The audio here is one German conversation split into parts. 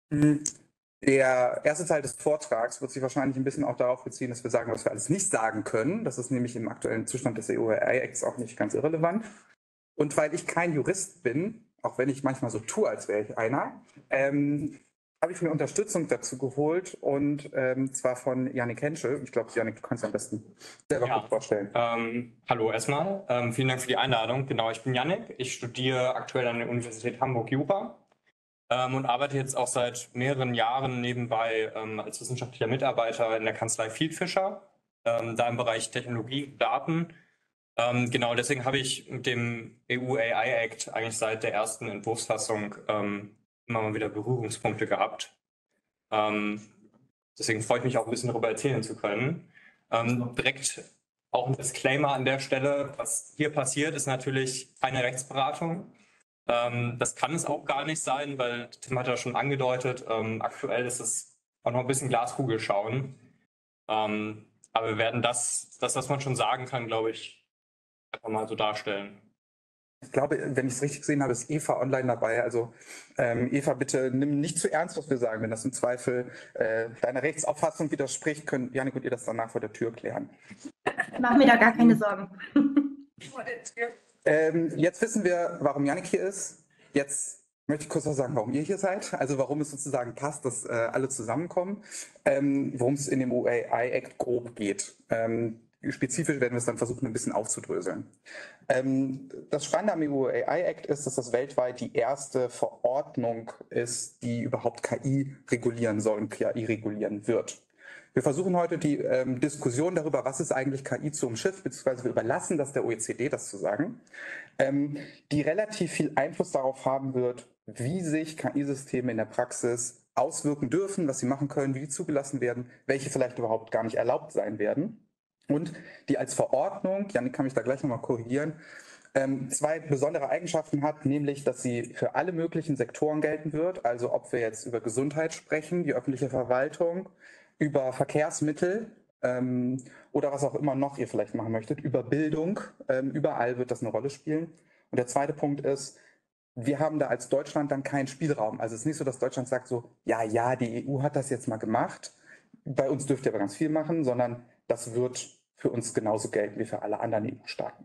Mhm. Der erste Teil des Vortrags wird sich wahrscheinlich ein bisschen auch darauf beziehen, dass wir sagen, was wir alles nicht sagen können. Das ist nämlich im aktuellen Zustand des EU-AI-Acts auch nicht ganz irrelevant. Und weil ich kein Jurist bin, auch wenn ich manchmal so tue, als wäre ich einer, habe ich mir Unterstützung dazu geholt und zwar von Yannick Henschel. Ich glaube, Yannick, du kannst am besten selber kurz vorstellen. Hallo erstmal, vielen Dank für die Einladung. Genau, ich bin Yannick, ich studiere aktuell an der Universität Hamburg Jura und arbeite jetzt auch seit mehreren Jahren nebenbei als wissenschaftlicher Mitarbeiter in der Kanzlei Fieldfischer, da im Bereich Technologie, Daten. Genau, deswegen habe ich mit dem EU-AI-Act eigentlich seit der ersten Entwurfsfassung immer mal wieder Berührungspunkte gehabt. Deswegen freue ich mich auch ein bisschen darüber erzählen zu können. Direkt auch ein Disclaimer an der Stelle, was hier passiert, ist natürlich keine Rechtsberatung. Das kann es auch gar nicht sein, weil Tim hat ja schon angedeutet, aktuell ist es auch noch ein bisschen Glaskugel schauen. Aber wir werden das, was man schon sagen kann, glaube ich, einfach mal so darstellen. Ich glaube, wenn ich es richtig gesehen habe, ist Eva online dabei. Also Eva, bitte nimm nicht zu ernst, was wir sagen. Wenn das im Zweifel deiner Rechtsauffassung widerspricht, können Janik und ihr das danach vor der Tür klären. Mach mir da gar keine Sorgen. Jetzt wissen wir, warum Janik hier ist. Jetzt möchte ich kurz noch sagen, warum ihr hier seid. Also warum es sozusagen passt, dass alle zusammenkommen. Worum es in dem AI-Act grob geht. Spezifisch werden wir es dann versuchen, ein bisschen aufzudröseln. Das Spannende am EU-AI-Act ist, dass das weltweit die erste Verordnung ist, die überhaupt KI regulieren soll und KI regulieren wird. Wir versuchen heute die Diskussion darüber, was ist eigentlich KI zu umschiffen, beziehungsweise wir überlassen das der OECD, das zu sagen, die relativ viel Einfluss darauf haben wird, wie sich KI-Systeme in der Praxis auswirken dürfen, was sie machen können, wie die zugelassen werden, welche vielleicht überhaupt gar nicht erlaubt sein werden. Und die als Verordnung, Janik kann mich da gleich nochmal korrigieren, zwei besondere Eigenschaften hat, nämlich, dass sie für alle möglichen Sektoren gelten wird, also ob wir jetzt über Gesundheit sprechen, die öffentliche Verwaltung, über Verkehrsmittel oder was auch immer noch ihr vielleicht machen möchtet, über Bildung, überall wird das eine Rolle spielen. Und der zweite Punkt ist, wir haben da als Deutschland dann keinen Spielraum. Also es ist nicht so, dass Deutschland sagt so, ja, die EU hat das jetzt mal gemacht, bei uns dürft ihr aber ganz viel machen, sondern das wird für uns genauso gelten wie für alle anderen EU-Staaten.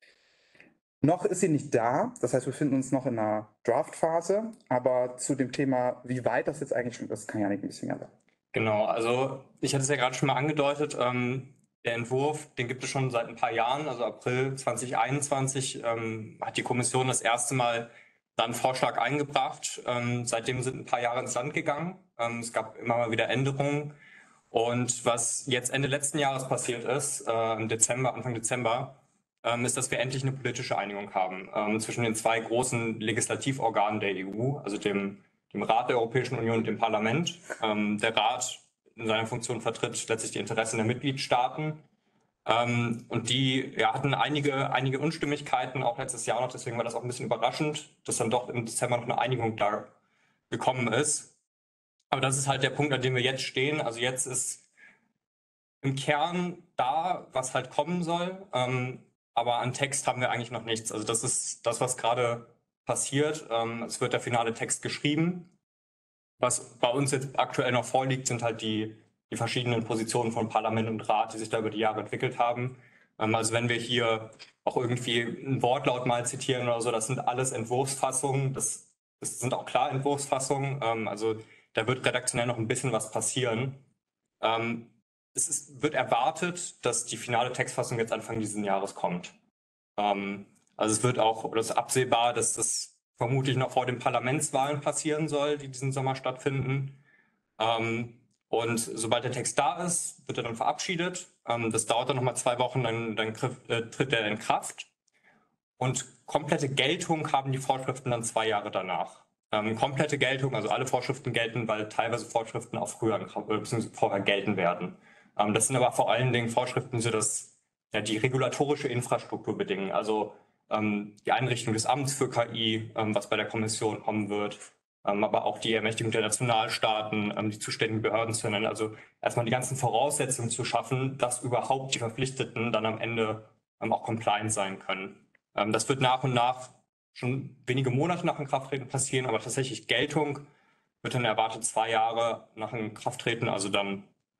Noch ist sie nicht da, das heißt, wir befinden uns noch in einer Draft-Phase, aber zu dem Thema, wie weit das jetzt eigentlich schon ist, kann Janik ein bisschen mehr sagen. Genau, also ich hatte es ja gerade schon mal angedeutet, der Entwurf, den gibt es schon seit ein paar Jahren, also April 2021 hat die Kommission das erste Mal dann einen Vorschlag eingebracht. Seitdem sind ein paar Jahre ins Land gegangen. Es gab immer mal wieder Änderungen. Und was jetzt Ende letzten Jahres passiert ist, im Dezember, Anfang Dezember, ist, dass wir endlich eine politische Einigung haben zwischen den zwei großen Legislativorganen der EU, also dem Rat der Europäischen Union und dem Parlament. Der Rat in seiner Funktion vertritt letztlich die Interessen der Mitgliedstaaten. Und die hatten einige Unstimmigkeiten, auch letztes Jahr noch. Deswegen war das auch ein bisschen überraschend, dass dann doch im Dezember noch eine Einigung da gekommen ist. Aber das ist halt der Punkt, an dem wir jetzt stehen. Also jetzt ist im Kern da, was halt kommen soll. Aber an Text haben wir eigentlich noch nichts. Also das ist das, was gerade passiert. Es wird der finale Text geschrieben. Was bei uns jetzt aktuell noch vorliegt, sind halt die verschiedenen Positionen von Parlament und Rat, die sich da über die Jahre entwickelt haben. Also wenn wir hier auch irgendwie einen Wortlaut mal zitieren oder so, das sind alles Entwurfsfassungen. Das sind auch klar Entwurfsfassungen. Also da wird redaktionell noch ein bisschen was passieren. Wird erwartet, dass die finale Textfassung jetzt Anfang dieses Jahres kommt. Also es wird auch, oder es ist absehbar, dass das vermutlich noch vor den Parlamentswahlen passieren soll, die diesen Sommer stattfinden. Und sobald der Text da ist, wird er dann verabschiedet. Das dauert dann nochmal 2 Wochen, dann tritt er in Kraft. Und komplette Geltung haben die Vorschriften dann 2 Jahre danach. Komplette Geltung, also alle Vorschriften gelten, weil teilweise Vorschriften auch früher bzw. vorher gelten werden. Das sind aber vor allen Dingen Vorschriften, die die regulatorische Infrastruktur bedingen. Also die Einrichtung des Amts für KI, was bei der Kommission kommen wird, aber auch die Ermächtigung der Nationalstaaten, die zuständigen Behörden zu nennen. Also erstmal die ganzen Voraussetzungen zu schaffen, dass überhaupt die Verpflichteten dann am Ende auch compliant sein können. Das wird nach und nach schon wenige Monate nach Inkrafttreten passieren, aber tatsächlich Geltung wird dann erwartet 2 Jahre nach Inkrafttreten, also dann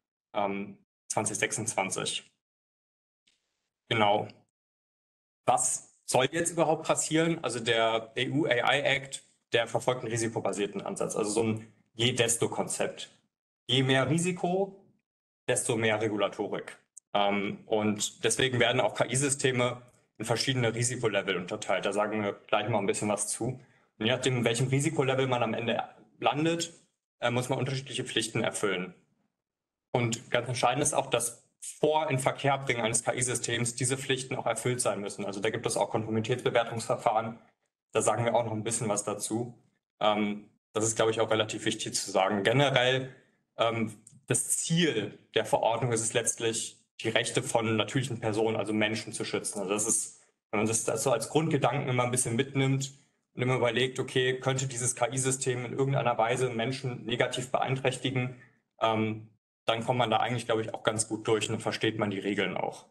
2026. Genau. Was soll jetzt überhaupt passieren? Also der EU AI Act, der verfolgt einen risikobasierten Ansatz, also so ein Je-Desto-Konzept. Je mehr Risiko, desto mehr Regulatorik. Und deswegen werden auch KI-Systeme in verschiedene Risikolevel unterteilt. Da sagen wir gleich mal ein bisschen was zu. Und je nachdem, in welchem Risikolevel man am Ende landet, muss man unterschiedliche Pflichten erfüllen. Und ganz entscheidend ist auch, dass vor Inverkehrbringen eines KI-Systems diese Pflichten auch erfüllt sein müssen. Also da gibt es auch Konformitätsbewertungsverfahren. Da sagen wir auch noch ein bisschen was dazu. Das ist, glaube ich, auch relativ wichtig zu sagen. Generell, das Ziel der Verordnung ist es letztlich, die Rechte von natürlichen Personen, also Menschen, zu schützen. Also das ist, wenn man das so als Grundgedanken immer ein bisschen mitnimmt und immer überlegt, okay, könnte dieses KI-System in irgendeiner Weise Menschen negativ beeinträchtigen, dann kommt man da eigentlich, glaube ich, auch ganz gut durch und versteht man die Regeln auch.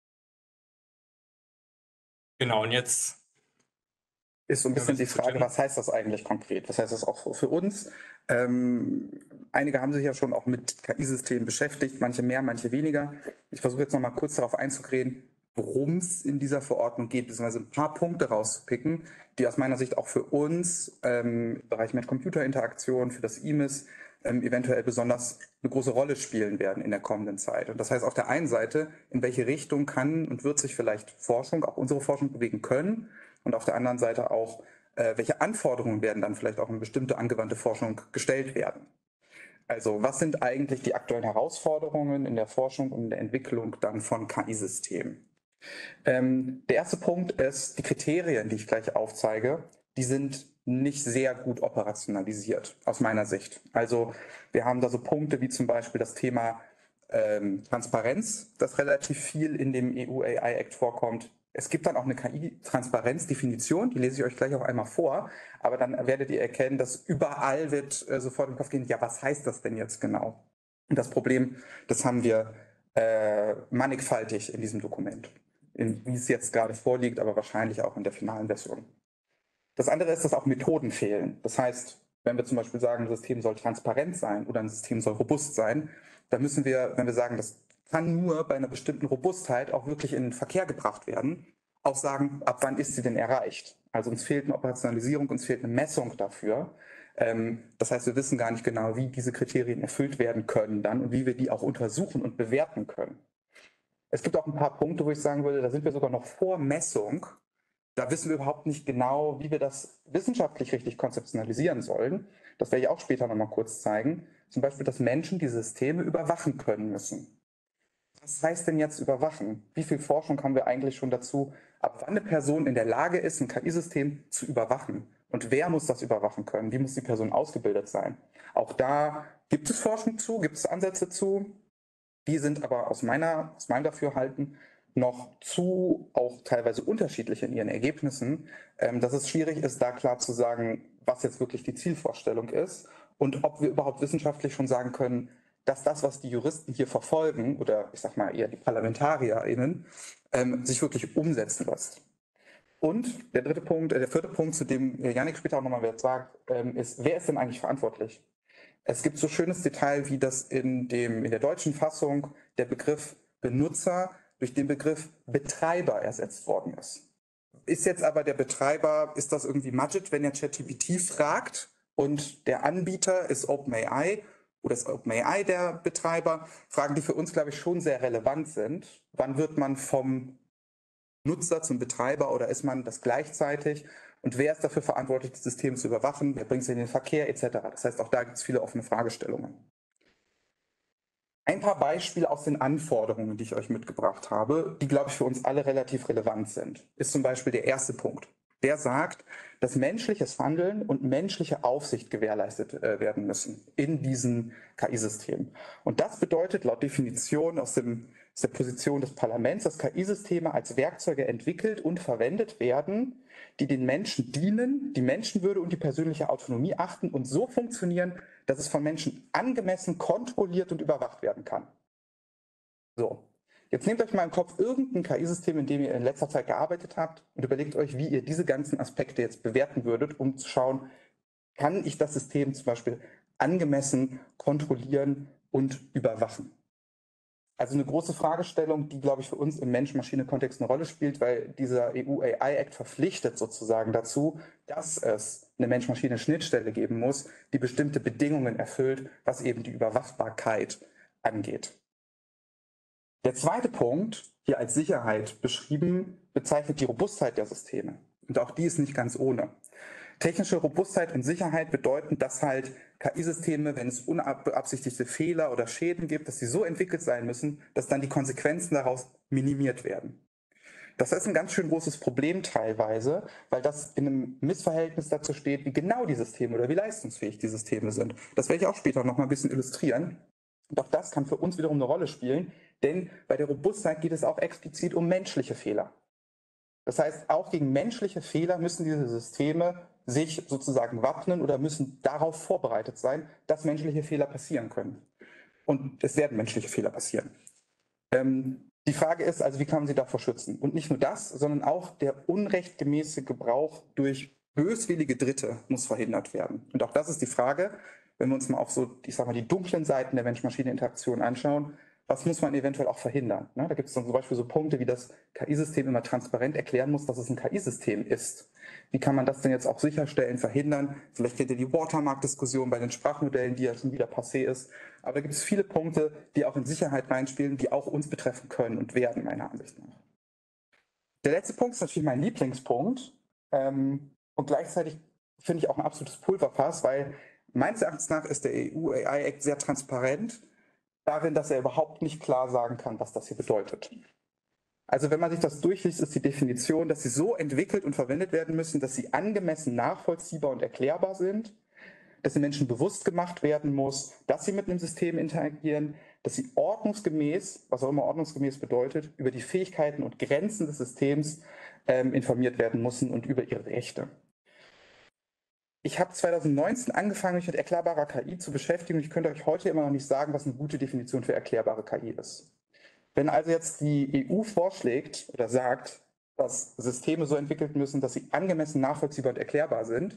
Genau, und jetzt ist so ein bisschen die Frage, was heißt das eigentlich konkret? Was heißt das auch für uns? Einige haben sich ja schon auch mit KI-Systemen beschäftigt, manche mehr, manche weniger. Ich versuche jetzt noch mal kurz darauf einzugehen, worum es in dieser Verordnung geht, beziehungsweise ein paar Punkte rauszupicken, die aus meiner Sicht auch für uns im Bereich Mensch-Computer-Interaktion, für das IMIS, eventuell besonders eine große Rolle spielen werden in der kommenden Zeit. Und das heißt auf der einen Seite, in welche Richtung kann und wird sich vielleicht Forschung, auch unsere Forschung bewegen können, und auf der anderen Seite auch, welche Anforderungen werden dann vielleicht auch in bestimmte angewandte Forschung gestellt werden. Also was sind eigentlich die aktuellen Herausforderungen in der Forschung und in der Entwicklung dann von KI-Systemen? Der erste Punkt ist, die Kriterien, die ich gleich aufzeige, die sind nicht sehr gut operationalisiert, aus meiner Sicht. Also wir haben da so Punkte wie zum Beispiel das Thema Transparenz, das relativ viel in dem EU AI Act vorkommt. Es gibt dann auch eine KI-Transparenzdefinition, die lese ich euch gleich auch einmal vor, aber dann werdet ihr erkennen, dass überall wird sofort im Kopf gehen, ja, was heißt das denn jetzt genau? Und das Problem, das haben wir mannigfaltig in diesem Dokument, wie es jetzt gerade vorliegt, aber wahrscheinlich auch in der finalen Version. Das andere ist, dass auch Methoden fehlen. Das heißt, wenn wir zum Beispiel sagen, ein System soll transparent sein oder ein System soll robust sein, dann müssen wir, wenn wir sagen, das kann nur bei einer bestimmten Robustheit auch wirklich in den Verkehr gebracht werden, auch sagen, ab wann ist sie denn erreicht. Also uns fehlt eine Operationalisierung, uns fehlt eine Messung dafür. Das heißt, wir wissen gar nicht genau, wie diese Kriterien erfüllt werden können dann und wie wir die auch untersuchen und bewerten können. Es gibt auch ein paar Punkte, wo ich sagen würde, da sind wir sogar noch vor Messung. Da wissen wir überhaupt nicht genau, wie wir das wissenschaftlich richtig konzeptionalisieren sollen. Das werde ich auch später nochmal kurz zeigen. Zum Beispiel, dass Menschen die Systeme überwachen können müssen. Was heißt denn jetzt überwachen? Wie viel Forschung haben wir eigentlich schon dazu, ab wann eine Person in der Lage ist, ein KI-System zu überwachen? Und wer muss das überwachen können? Wie muss die Person ausgebildet sein? Auch da gibt es Forschung zu, gibt es Ansätze zu. Die sind aber aus meinem Dafürhalten noch zu auch teilweise unterschiedlich in ihren Ergebnissen, dass es schwierig ist, da klar zu sagen, was jetzt wirklich die Zielvorstellung ist und ob wir überhaupt wissenschaftlich schon sagen können, dass das, was die Juristen hier verfolgen, oder ich sag mal eher die ParlamentarierInnen, sich wirklich umsetzen lässt. Und der vierte Punkt, zu dem Jannik später auch nochmal was sagt, ist, wer ist denn eigentlich verantwortlich? Es gibt so schönes Detail, wie das in der deutschen Fassung der Begriff Benutzer durch den Begriff Betreiber ersetzt worden ist. Ist jetzt aber der Betreiber, ist das irgendwie Magit, wenn er ChatGPT fragt und der Anbieter ist OpenAI oder ist OpenAI der Betreiber? Fragen, die für uns, glaube ich, schon sehr relevant sind. Wann wird man vom Nutzer zum Betreiber oder ist man das gleichzeitig? Und wer ist dafür verantwortlich, das System zu überwachen? Wer bringt es in den Verkehr etc.? Das heißt, auch da gibt es viele offene Fragestellungen. Ein paar Beispiele aus den Anforderungen, die ich euch mitgebracht habe, die, glaube ich, für uns alle relativ relevant sind, ist zum Beispiel der erste Punkt. Der sagt, dass menschliches Handeln und menschliche Aufsicht gewährleistet werden müssen in diesen KI-Systemen. Und das bedeutet laut Definition aus der Position des Parlaments, dass KI-Systeme als Werkzeuge entwickelt und verwendet werden, die den Menschen dienen, die Menschenwürde und die persönliche Autonomie achten und so funktionieren, dass es von Menschen angemessen kontrolliert und überwacht werden kann. So, jetzt nehmt euch mal im Kopf irgendein KI-System, in dem ihr in letzter Zeit gearbeitet habt und überlegt euch, wie ihr diese ganzen Aspekte jetzt bewerten würdet, um zu schauen, kann ich das System zum Beispiel angemessen kontrollieren und überwachen. Also eine große Fragestellung, die, glaube ich, für uns im Mensch-Maschine-Kontext eine Rolle spielt, weil dieser EU-AI-Act verpflichtet sozusagen dazu, dass es eine Mensch-Maschine-Schnittstelle geben muss, die bestimmte Bedingungen erfüllt, was eben die Überwachbarkeit angeht. Der zweite Punkt, hier als Sicherheit beschrieben, bezeichnet die Robustheit der Systeme. Und auch die ist nicht ganz ohne. Technische Robustheit und Sicherheit bedeuten, dass halt KI-Systeme, wenn es unbeabsichtigte Fehler oder Schäden gibt, dass sie so entwickelt sein müssen, dass dann die Konsequenzen daraus minimiert werden. Das ist ein ganz schön großes Problem teilweise, weil das in einem Missverhältnis dazu steht, wie genau die Systeme oder wie leistungsfähig die Systeme sind. Das werde ich auch später noch mal ein bisschen illustrieren. Und auch das kann für uns wiederum eine Rolle spielen, denn bei der Robustheit geht es auch explizit um menschliche Fehler. Das heißt, auch gegen menschliche Fehler müssen diese Systeme sich sozusagen wappnen oder müssen darauf vorbereitet sein, dass menschliche Fehler passieren können. Und es werden menschliche Fehler passieren. Die Frage ist also, wie kann man sie davor schützen? Und nicht nur das, sondern auch der unrechtgemäße Gebrauch durch böswillige Dritte muss verhindert werden. Und auch das ist die Frage, wenn wir uns mal auch so, ich sag mal, die dunklen Seiten der Mensch-Maschine-Interaktion anschauen, was muss man eventuell auch verhindern? Da gibt es dann zum Beispiel so Punkte, wie das KI-System immer transparent erklären muss, dass es ein KI-System ist. Wie kann man das denn jetzt auch sicherstellen, verhindern? Vielleicht kennt ihr die Watermark-Diskussion bei den Sprachmodellen, die ja schon wieder passé ist. Aber da gibt es viele Punkte, die auch in Sicherheit reinspielen, die auch uns betreffen können und werden, meiner Ansicht nach. Der letzte Punkt ist natürlich mein Lieblingspunkt. Und gleichzeitig finde ich auch ein absolutes Pulverfass, weil meines Erachtens nach ist der EU-AI-Act sehr transparent darin, dass er überhaupt nicht klar sagen kann, was das hier bedeutet. Also wenn man sich das durchliest, ist die Definition, dass sie so entwickelt und verwendet werden müssen, dass sie angemessen nachvollziehbar und erklärbar sind, dass den Menschen bewusst gemacht werden muss, dass sie mit einem System interagieren, dass sie ordnungsgemäß, was auch immer ordnungsgemäß bedeutet, über die Fähigkeiten und Grenzen des Systems informiert werden müssen und über ihre Rechte. Ich habe 2019 angefangen, mich mit erklärbarer KI zu beschäftigen und ich könnte euch heute immer noch nicht sagen, was eine gute Definition für erklärbare KI ist. Wenn also jetzt die EU vorschlägt oder sagt, dass Systeme so entwickelt müssen, dass sie angemessen nachvollziehbar und erklärbar sind,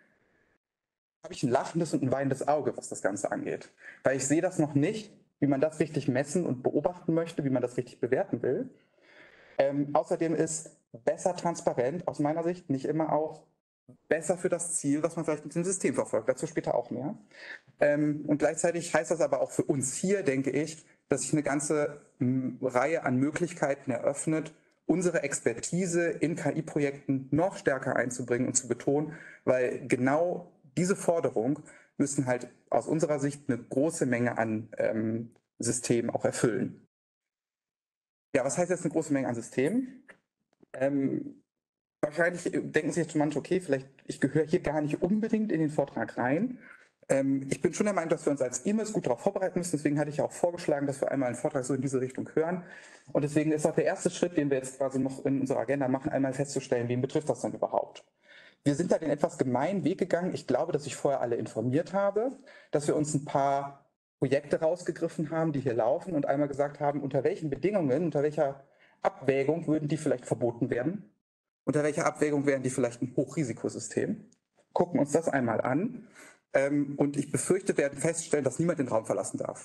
habe ich ein lachendes und ein weinendes Auge, was das Ganze angeht. Weil ich sehe das noch nicht, wie man das richtig messen und beobachten möchte, wie man das richtig bewerten will. Außerdem ist besser transparent aus meiner Sicht nicht immer auch besser für das Ziel, was man vielleicht mit dem System verfolgt. Dazu später auch mehr. Und gleichzeitig heißt das aber auch für uns hier, denke ich, dass sich eine ganze Reihe an Möglichkeiten eröffnet, unsere Expertise in KI-Projekten noch stärker einzubringen und zu betonen, weil genau diese Forderung müssen halt aus unserer Sicht eine große Menge an Systemen auch erfüllen. Ja, was heißt jetzt eine große Menge an Systemen? Wahrscheinlich denken sich jetzt manche, okay, vielleicht ich gehöre hier gar nicht unbedingt in den Vortrag rein. Ich bin schon der Meinung, dass wir uns als IMES gut darauf vorbereiten müssen. Deswegen hatte ich auch vorgeschlagen, dass wir einmal einen Vortrag so in diese Richtung hören. Und deswegen ist auch der erste Schritt, den wir jetzt quasi noch in unserer Agenda machen, einmal festzustellen, wen betrifft das denn überhaupt? Wir sind da den etwas gemeinen Weg gegangen. Ich glaube, dass ich vorher alle informiert habe, dass wir uns ein paar Projekte rausgegriffen haben, die hier laufen und einmal gesagt haben, unter welchen Bedingungen, unter welcher Abwägung würden die vielleicht verboten werden? Unter welcher Abwägung wären die vielleicht ein Hochrisikosystem? Gucken uns das einmal an. Und ich befürchte, wir werden feststellen, dass niemand den Raum verlassen darf.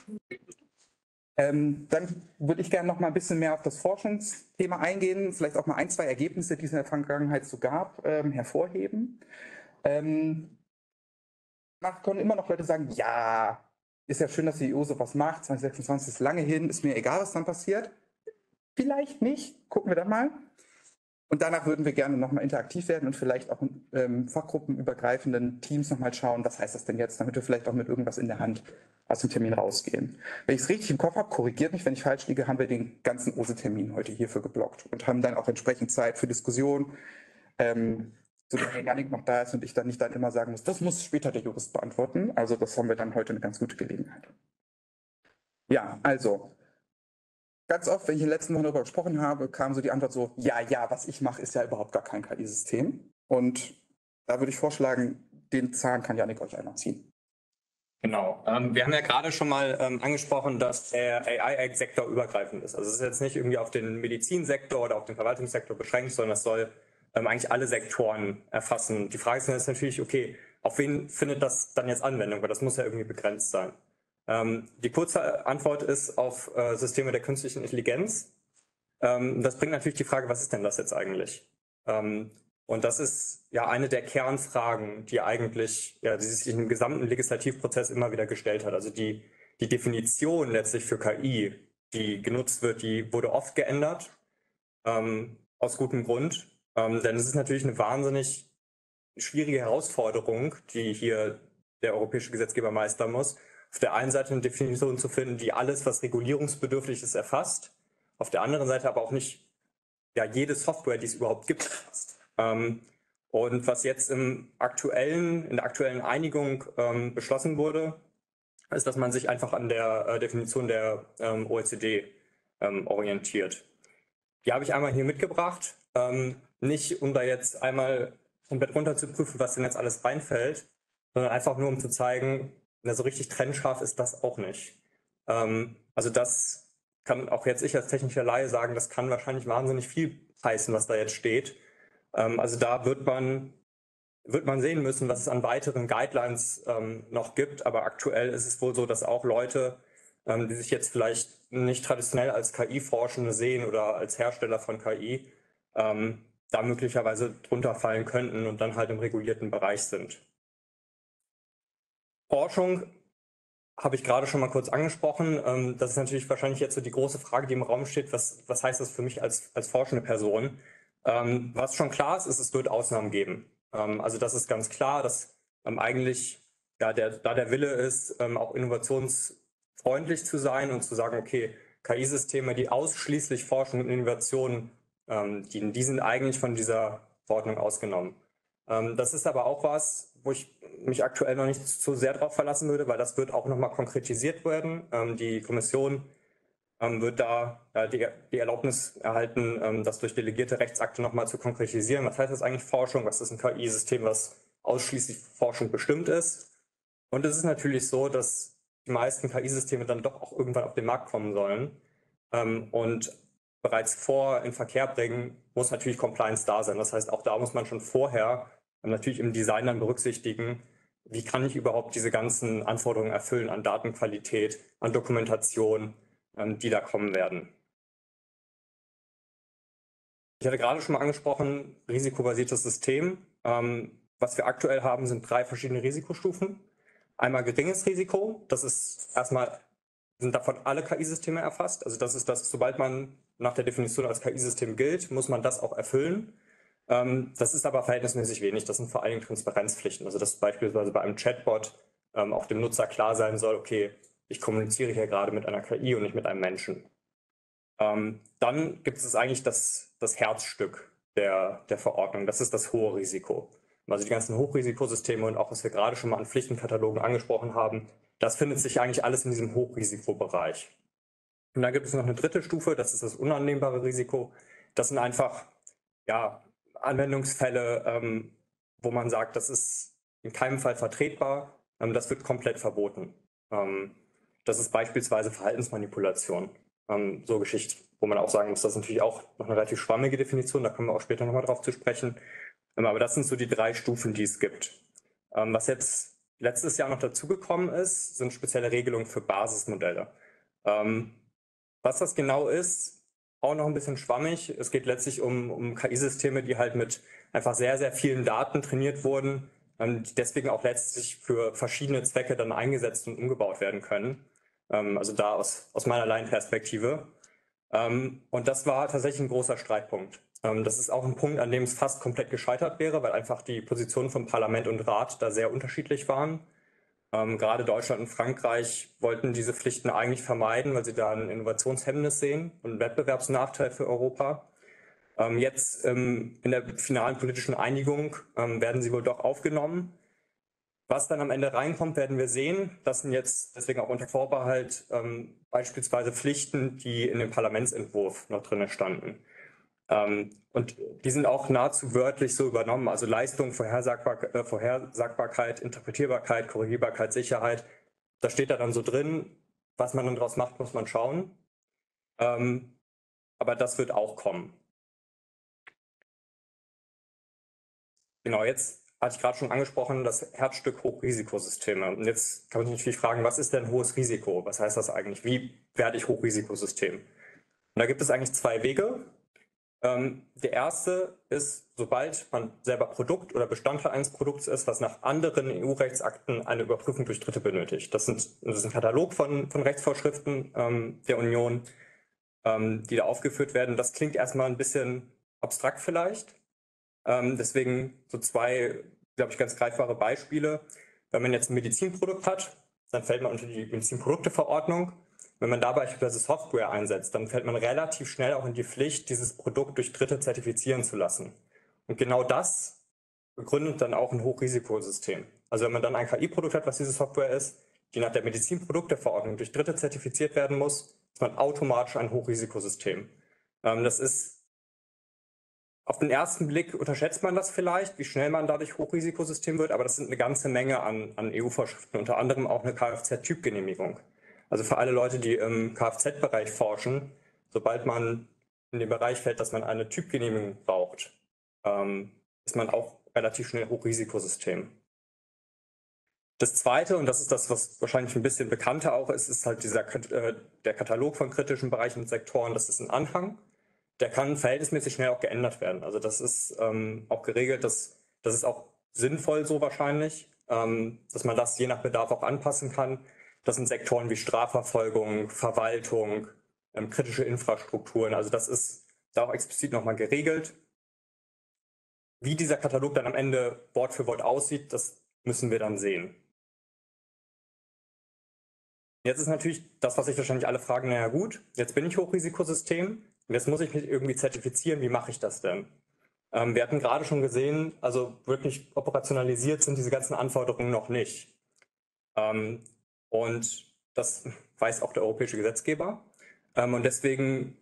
Dann würde ich gerne noch mal ein bisschen mehr auf das Forschungsthema eingehen, vielleicht auch mal ein, zwei Ergebnisse, die es in der Vergangenheit so gab, hervorheben. Danach können immer noch Leute sagen, ja, ist ja schön, dass die EU sowas macht, 2026 ist lange hin, ist mir egal, was dann passiert. Vielleicht nicht, gucken wir dann mal. Und danach würden wir gerne nochmal interaktiv werden und vielleicht auch fachgruppenübergreifenden Teams nochmal schauen, was heißt das denn jetzt, damit wir vielleicht auch mit irgendwas in der Hand aus dem Termin rausgehen. Wenn ich es richtig im Kopf habe, korrigiert mich, wenn ich falsch liege, haben wir den ganzen OSE-Termin heute hierfür geblockt und haben dann auch entsprechend Zeit für Diskussion, solange Janik noch da ist und ich dann nicht immer sagen muss, das muss später der Jurist beantworten. Also das haben wir dann heute eine ganz gute Gelegenheit. Ja, also ganz oft, wenn ich in den letzten Wochen darüber gesprochen habe, kam so die Antwort so, ja, was ich mache, ist ja überhaupt gar kein KI-System. Und da würde ich vorschlagen, den Zahn kann Janik euch einmal ziehen. Genau. Wir haben ja gerade schon mal angesprochen, dass der AI-Act sektorübergreifend ist. Also es ist jetzt nicht irgendwie auf den Medizinsektor oder auf den Verwaltungssektor beschränkt, sondern es soll eigentlich alle Sektoren erfassen. Die Frage ist jetzt natürlich, okay, auf wen findet das dann jetzt Anwendung? Weil das muss ja irgendwie begrenzt sein. Die kurze Antwort ist auf Systeme der künstlichen Intelligenz. Das bringt natürlich die Frage, was ist denn das jetzt eigentlich? Und das ist ja eine der Kernfragen, die eigentlich, ja, die sich im gesamten Legislativprozess immer wieder gestellt hat. Also die Definition letztlich für KI, die genutzt wird, die wurde oft geändert, aus gutem Grund. Denn es ist natürlich eine wahnsinnig schwierige Herausforderung, die hier der europäische Gesetzgeber meistern muss. Auf der einen Seite eine Definition zu finden, die alles, was regulierungsbedürftig ist, erfasst. Auf der anderen Seite aber auch nicht ja, jede Software, die es überhaupt gibt, erfasst. Und was jetzt in der aktuellen Einigung beschlossen wurde, ist, dass man sich einfach an der Definition der OECD orientiert. Die habe ich einmal hier mitgebracht, nicht um da jetzt einmal komplett runter zu prüfen, was denn jetzt alles reinfällt, sondern einfach nur um zu zeigen, na, so richtig trennscharf ist das auch nicht. Also das kann auch jetzt ich als technischer Laie sagen, das kann wahrscheinlich wahnsinnig viel heißen, was da jetzt steht. Also da wird man sehen müssen, was es an weiteren Guidelines noch gibt. Aber aktuell ist es wohl so, dass auch Leute, die sich jetzt vielleicht nicht traditionell als KI-Forschende sehen oder als Hersteller von KI, da möglicherweise drunter fallen könnten und dann halt im regulierten Bereich sind. Forschung habe ich gerade schon mal kurz angesprochen. Das ist natürlich wahrscheinlich jetzt so die große Frage, die im Raum steht. Was heißt das für mich als forschende Person? Was schon klar ist, es wird Ausnahmen geben. Also das ist ganz klar, dass eigentlich ja, der Wille ist, auch innovationsfreundlich zu sein und zu sagen, okay, KI-Systeme, die ausschließlich Forschung und Innovation dienen, die sind eigentlich von dieser Verordnung ausgenommen. Das ist aber auch was, wo ich mich aktuell noch nicht so sehr darauf verlassen würde, weil das wird auch nochmal konkretisiert werden. Die Kommission wird da die Erlaubnis erhalten, das durch delegierte Rechtsakte nochmal zu konkretisieren. Was heißt das eigentlich Forschung? Was ist ein KI-System, was ausschließlich Forschung bestimmt ist? Und es ist natürlich so, dass die meisten KI-Systeme dann doch auch irgendwann auf den Markt kommen sollen. Und bereits in Verkehr bringen muss natürlich Compliance da sein. Das heißt, auch da muss man schon vorher natürlich im Design dann berücksichtigen, wie kann ich überhaupt diese ganzen Anforderungen erfüllen an Datenqualität, an Dokumentation, die da kommen werden. Ich hatte gerade schon mal angesprochen, risikobasiertes System. Was wir aktuell haben, sind 3 verschiedene Risikostufen. Einmal geringes Risiko, das ist erstmal, sind davon alle KI-Systeme erfasst. Also das ist das, sobald man nach der Definition als KI-System gilt, muss man das auch erfüllen. Das ist aber verhältnismäßig wenig, das sind vor allem Transparenzpflichten. Also dass beispielsweise bei einem Chatbot auch dem Nutzer klar sein soll, okay, ich kommuniziere hier gerade mit einer KI und nicht mit einem Menschen. Dann gibt es eigentlich das Herzstück der Verordnung, das ist das hohe Risiko. Also die ganzen Hochrisikosysteme und auch, was wir gerade schon mal an Pflichtenkatalogen angesprochen haben, das findet sich eigentlich alles in diesem Hochrisikobereich. Und dann gibt es noch eine dritte Stufe, das ist das unannehmbare Risiko. Das sind einfach ja, Anwendungsfälle, wo man sagt, das ist in keinem Fall vertretbar, das wird komplett verboten. Das ist beispielsweise Verhaltensmanipulation. So Geschichte, wo man auch sagen muss, das ist natürlich auch noch eine relativ schwammige Definition, da kommen wir auch später nochmal drauf zu sprechen. Aber das sind so die 3 Stufen, die es gibt. Was jetzt letztes Jahr noch dazugekommen ist, sind spezielle Regelungen für Basismodelle. Was das genau ist, auch noch ein bisschen schwammig. Es geht letztlich um KI-Systeme, die halt mit einfach sehr, sehr vielen Daten trainiert wurden, die deswegen auch letztlich für verschiedene Zwecke dann eingesetzt und umgebaut werden können. Also da aus meiner Laienperspektive. Und das war tatsächlich ein großer Streitpunkt. Das ist auch ein Punkt, an dem es fast komplett gescheitert wäre, weil einfach die Positionen von Parlament und Rat da sehr unterschiedlich waren. Gerade Deutschland und Frankreich wollten diese Pflichten eigentlich vermeiden, weil sie da ein Innovationshemmnis sehen und einen Wettbewerbsnachteil für Europa. Jetzt in der finalen politischen Einigung werden sie wohl doch aufgenommen. Was dann am Ende reinkommt, werden wir sehen. Das sind jetzt deswegen auch unter Vorbehalt beispielsweise Pflichten, die in dem Parlamentsentwurf noch drin standen. Und die sind auch nahezu wörtlich so übernommen. Also Leistung, Vorhersagbarkeit, Interpretierbarkeit, Korrigierbarkeit, Sicherheit. Da steht da dann so drin. Was man dann daraus macht, muss man schauen. Aber das wird auch kommen. Genau, jetzt hatte ich gerade schon angesprochen, das Herzstück Hochrisikosysteme. Und jetzt kann man sich natürlich fragen, was ist denn hohes Risiko? Was heißt das eigentlich? Wie werde ich Hochrisikosystem? Und da gibt es eigentlich zwei Wege. Der erste ist, sobald man selber Produkt oder Bestandteil eines Produkts ist, was nach anderen EU-Rechtsakten eine Überprüfung durch Dritte benötigt. Das ist ein Katalog von Rechtsvorschriften der Union, die da aufgeführt werden. Das klingt erstmal ein bisschen abstrakt vielleicht. Deswegen so zwei, glaube ich, ganz greifbare Beispiele. Wenn man jetzt ein Medizinprodukt hat, dann fällt man unter die Medizinprodukteverordnung. Wenn man da beispielsweise Software einsetzt, dann fällt man relativ schnell auch in die Pflicht, dieses Produkt durch Dritte zertifizieren zu lassen. Und genau das begründet dann auch ein Hochrisikosystem. Also wenn man dann ein KI-Produkt hat, was diese Software ist, die nach der Medizinprodukteverordnung durch Dritte zertifiziert werden muss, ist man automatisch ein Hochrisikosystem. Das ist auf den ersten Blick unterschätzt man das vielleicht, wie schnell man dadurch Hochrisikosystem wird, aber das sind eine ganze Menge an EU-Vorschriften, unter anderem auch eine Kfz-Typgenehmigung. Also für alle Leute, die im Kfz-Bereich forschen, sobald man in den Bereich fällt, dass man eine Typgenehmigung braucht, ist man auch relativ schnell Hochrisikosystem. Das Zweite, und das ist das, was wahrscheinlich ein bisschen bekannter auch ist, ist halt der Katalog von kritischen Bereichen und Sektoren. Das ist ein Anhang. Der kann verhältnismäßig schnell auch geändert werden. Also das ist auch geregelt, das ist auch sinnvoll so wahrscheinlich, dass man das je nach Bedarf auch anpassen kann. Das sind Sektoren wie Strafverfolgung, Verwaltung, kritische Infrastrukturen. Also das ist da auch explizit nochmal geregelt. Wie dieser Katalog dann am Ende Wort für Wort aussieht, das müssen wir dann sehen. Jetzt ist natürlich das, was sich wahrscheinlich alle fragen, naja gut, jetzt bin ich Hochrisikosystem und jetzt muss ich mich irgendwie zertifizieren, wie mache ich das denn? Wir hatten gerade schon gesehen, also wirklich operationalisiert sind diese ganzen Anforderungen noch nicht. Und das weiß auch der europäische Gesetzgeber. Und deswegen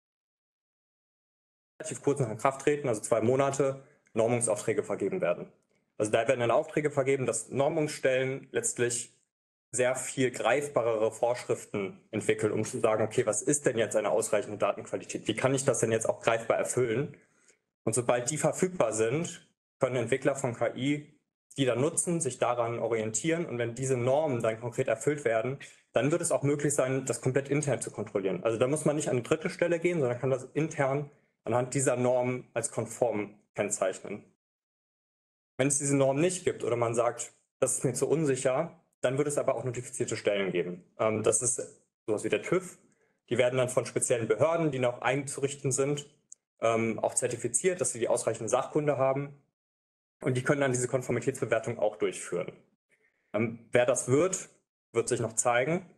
relativ kurz nach Inkrafttreten, also 2 Monate, Normungsaufträge vergeben werden. Also da werden dann Aufträge vergeben, dass Normungsstellen letztlich sehr viel greifbarere Vorschriften entwickeln, um zu sagen, okay, was ist denn jetzt eine ausreichende Datenqualität? Wie kann ich das denn jetzt auch greifbar erfüllen? Und sobald die verfügbar sind, können Entwickler von KI die dann nutzen, sich daran orientieren. Und wenn diese Normen dann konkret erfüllt werden, dann wird es auch möglich sein, das komplett intern zu kontrollieren. Also da muss man nicht an eine dritte Stelle gehen, sondern kann das intern anhand dieser Normen als konform kennzeichnen. Wenn es diese Norm nicht gibt oder man sagt, das ist mir zu unsicher, dann wird es aber auch notifizierte Stellen geben. Das ist sowas wie der TÜV. Die werden dann von speziellen Behörden, die noch einzurichten sind, auch zertifiziert, dass sie die ausreichende Sachkunde haben. Und die können dann diese Konformitätsbewertung auch durchführen. Wer das wird sich noch zeigen.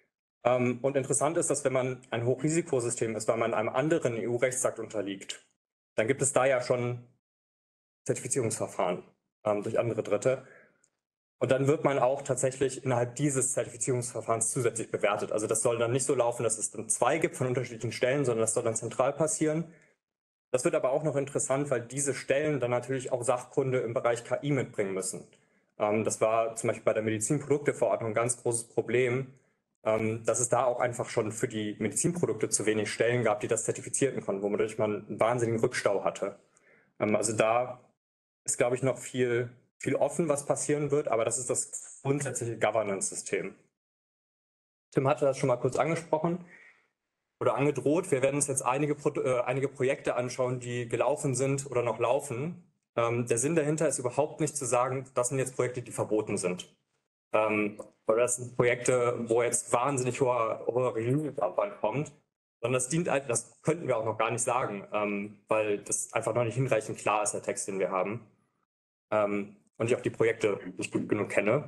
Und interessant ist, dass wenn man ein Hochrisikosystem ist, weil man einem anderen EU-Rechtsakt unterliegt, dann gibt es da ja schon Zertifizierungsverfahren durch andere Dritte. Und dann wird man auch tatsächlich innerhalb dieses Zertifizierungsverfahrens zusätzlich bewertet. Also das soll dann nicht so laufen, dass es dann 2 gibt von unterschiedlichen Stellen, sondern das soll dann zentral passieren. Das wird aber auch noch interessant, weil diese Stellen dann natürlich auch Sachkunde im Bereich KI mitbringen müssen. Das war zum Beispiel bei der Medizinprodukteverordnung ein ganz großes Problem, dass es da auch einfach schon für die Medizinprodukte zu wenig Stellen gab, die das zertifizieren konnten, wodurch man einen wahnsinnigen Rückstau hatte. Also da ist, glaube ich, noch viel offen, was passieren wird, aber das ist das grundsätzliche Governance-System. Tim hatte das schon mal kurz angesprochen oder angedroht. Wir werden uns jetzt einige Projekte anschauen, die gelaufen sind oder noch laufen. Der Sinn dahinter ist überhaupt nicht zu sagen, das sind jetzt Projekte, die verboten sind. Weil das sind Projekte, wo jetzt wahnsinnig hoher Reviewingsaufwand kommt. Sondern das dient halt, das könnten wir auch noch gar nicht sagen, weil das einfach noch nicht hinreichend klar ist, der Text, den wir haben. Und ich auch die Projekte nicht gut genug kenne.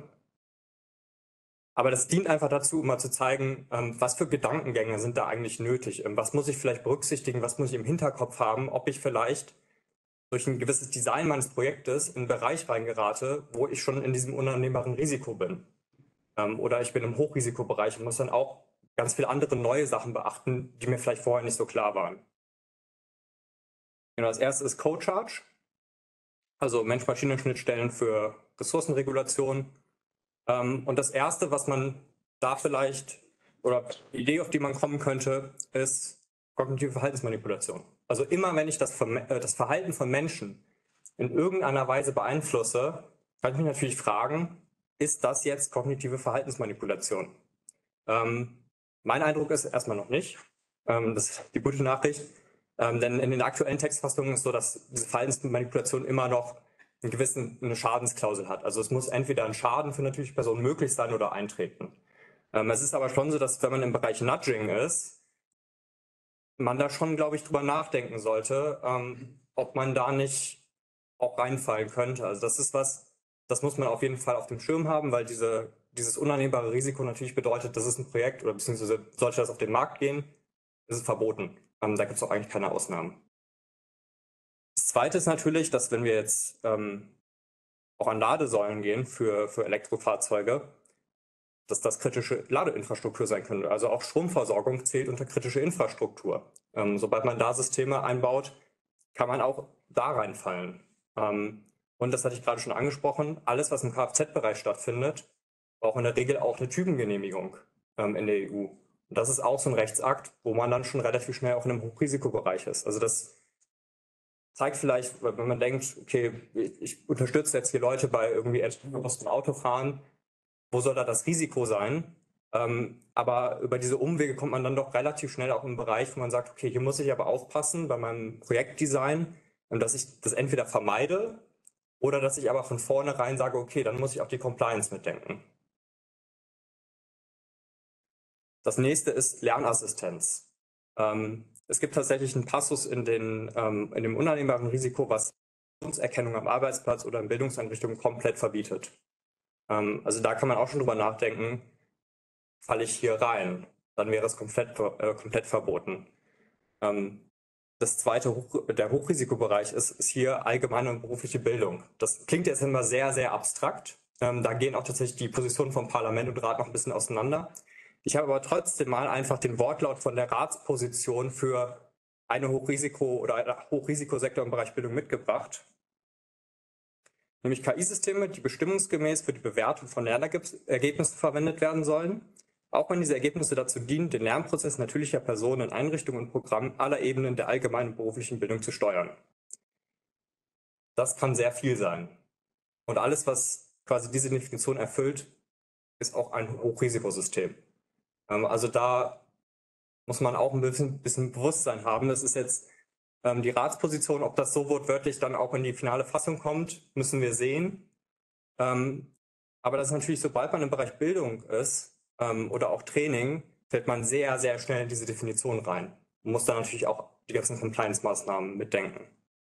Aber das dient einfach dazu, um mal zu zeigen, was für Gedankengänge sind da eigentlich nötig. Was muss ich vielleicht berücksichtigen, was muss ich im Hinterkopf haben, ob ich vielleicht durch ein gewisses Design meines Projektes in einen Bereich reingerate, wo ich schon in diesem unannehmbaren Risiko bin. Oder ich bin im Hochrisikobereich und muss dann auch ganz viele andere neue Sachen beachten, die mir vielleicht vorher nicht so klar waren. Genau, das erste ist Code Charge, also Mensch-Maschine-Schnittstellen für Ressourcenregulation. Und das erste, was man da vielleicht, oder die Idee, auf die man kommen könnte, ist kognitive Verhaltensmanipulation. Also immer, wenn ich das Verhalten von Menschen in irgendeiner Weise beeinflusse, kann ich mich natürlich fragen, ist das jetzt kognitive Verhaltensmanipulation? Mein Eindruck ist erstmal noch nicht. Das ist die gute Nachricht. Denn in den aktuellen Textfassungen ist es so, dass diese Verhaltensmanipulation immer noch eine Schadensklausel hat. Also es muss entweder ein Schaden für natürliche Personen möglich sein oder eintreten. Es ist aber schon so, dass wenn man im Bereich Nudging ist, man da schon, glaube ich, drüber nachdenken sollte, ob man da nicht auch reinfallen könnte. Also das ist was, das muss man auf jeden Fall auf dem Schirm haben, weil dieses unannehmbare Risiko natürlich bedeutet, das ist ein Projekt oder beziehungsweise sollte das auf den Markt gehen, ist es verboten. Da gibt es auch eigentlich keine Ausnahmen. Das Zweite ist natürlich, dass wenn wir jetzt auch an Ladesäulen gehen für Elektrofahrzeuge, dass das kritische Ladeinfrastruktur sein könnte. Also auch Stromversorgung zählt unter kritische Infrastruktur. Sobald man da Systeme einbaut, kann man auch da reinfallen. Und das hatte ich gerade schon angesprochen, alles, was im Kfz-Bereich stattfindet, braucht in der Regel auch eine Typengenehmigung in der EU. Und das ist auch so ein Rechtsakt, wo man dann schon relativ schnell auch in einem Hochrisikobereich ist. Also das zeigt vielleicht, wenn man denkt, okay, ich unterstütze jetzt hier Leute bei irgendwie entspannten Autofahren, wo soll da das Risiko sein? Aber über diese Umwege kommt man dann doch relativ schnell auch im Bereich, wo man sagt, okay, hier muss ich aber aufpassen bei meinem Projektdesign, dass ich das entweder vermeide oder dass ich aber von vornherein sage, okay, dann muss ich auch die Compliance mitdenken. Das nächste ist Lernassistenz. Es gibt tatsächlich einen Passus in dem unannehmbaren Risiko, was Erkennung am Arbeitsplatz oder in Bildungseinrichtungen komplett verbietet. Also da kann man auch schon drüber nachdenken, falle ich hier rein, dann wäre es komplett verboten. Das zweite, der Hochrisikobereich ist hier allgemeine und berufliche Bildung. Das klingt jetzt immer sehr, sehr abstrakt. Da gehen auch tatsächlich die Positionen vom Parlament und Rat noch ein bisschen auseinander. Ich habe aber trotzdem mal einfach den Wortlaut von der Ratsposition für eine Hochrisikosektor im Bereich Bildung mitgebracht. Nämlich KI-Systeme, die bestimmungsgemäß für die Bewertung von Lernergebnissen verwendet werden sollen, auch wenn diese Ergebnisse dazu dienen, den Lernprozess natürlicher Personen in Einrichtungen und Programmen aller Ebenen der allgemeinen beruflichen Bildung zu steuern. Das kann sehr viel sein. Und alles, was quasi diese Definition erfüllt, ist auch ein Hochrisikosystem. Also da muss man auch ein bisschen Bewusstsein haben. Das ist jetzt die Ratsposition, ob das so wortwörtlich dann auch in die finale Fassung kommt, müssen wir sehen. Aber das ist natürlich, sobald man im Bereich Bildung ist oder auch Training, fällt man sehr, sehr schnell in diese Definition rein. Man muss da natürlich auch die ganzen Compliance-Maßnahmen mitdenken.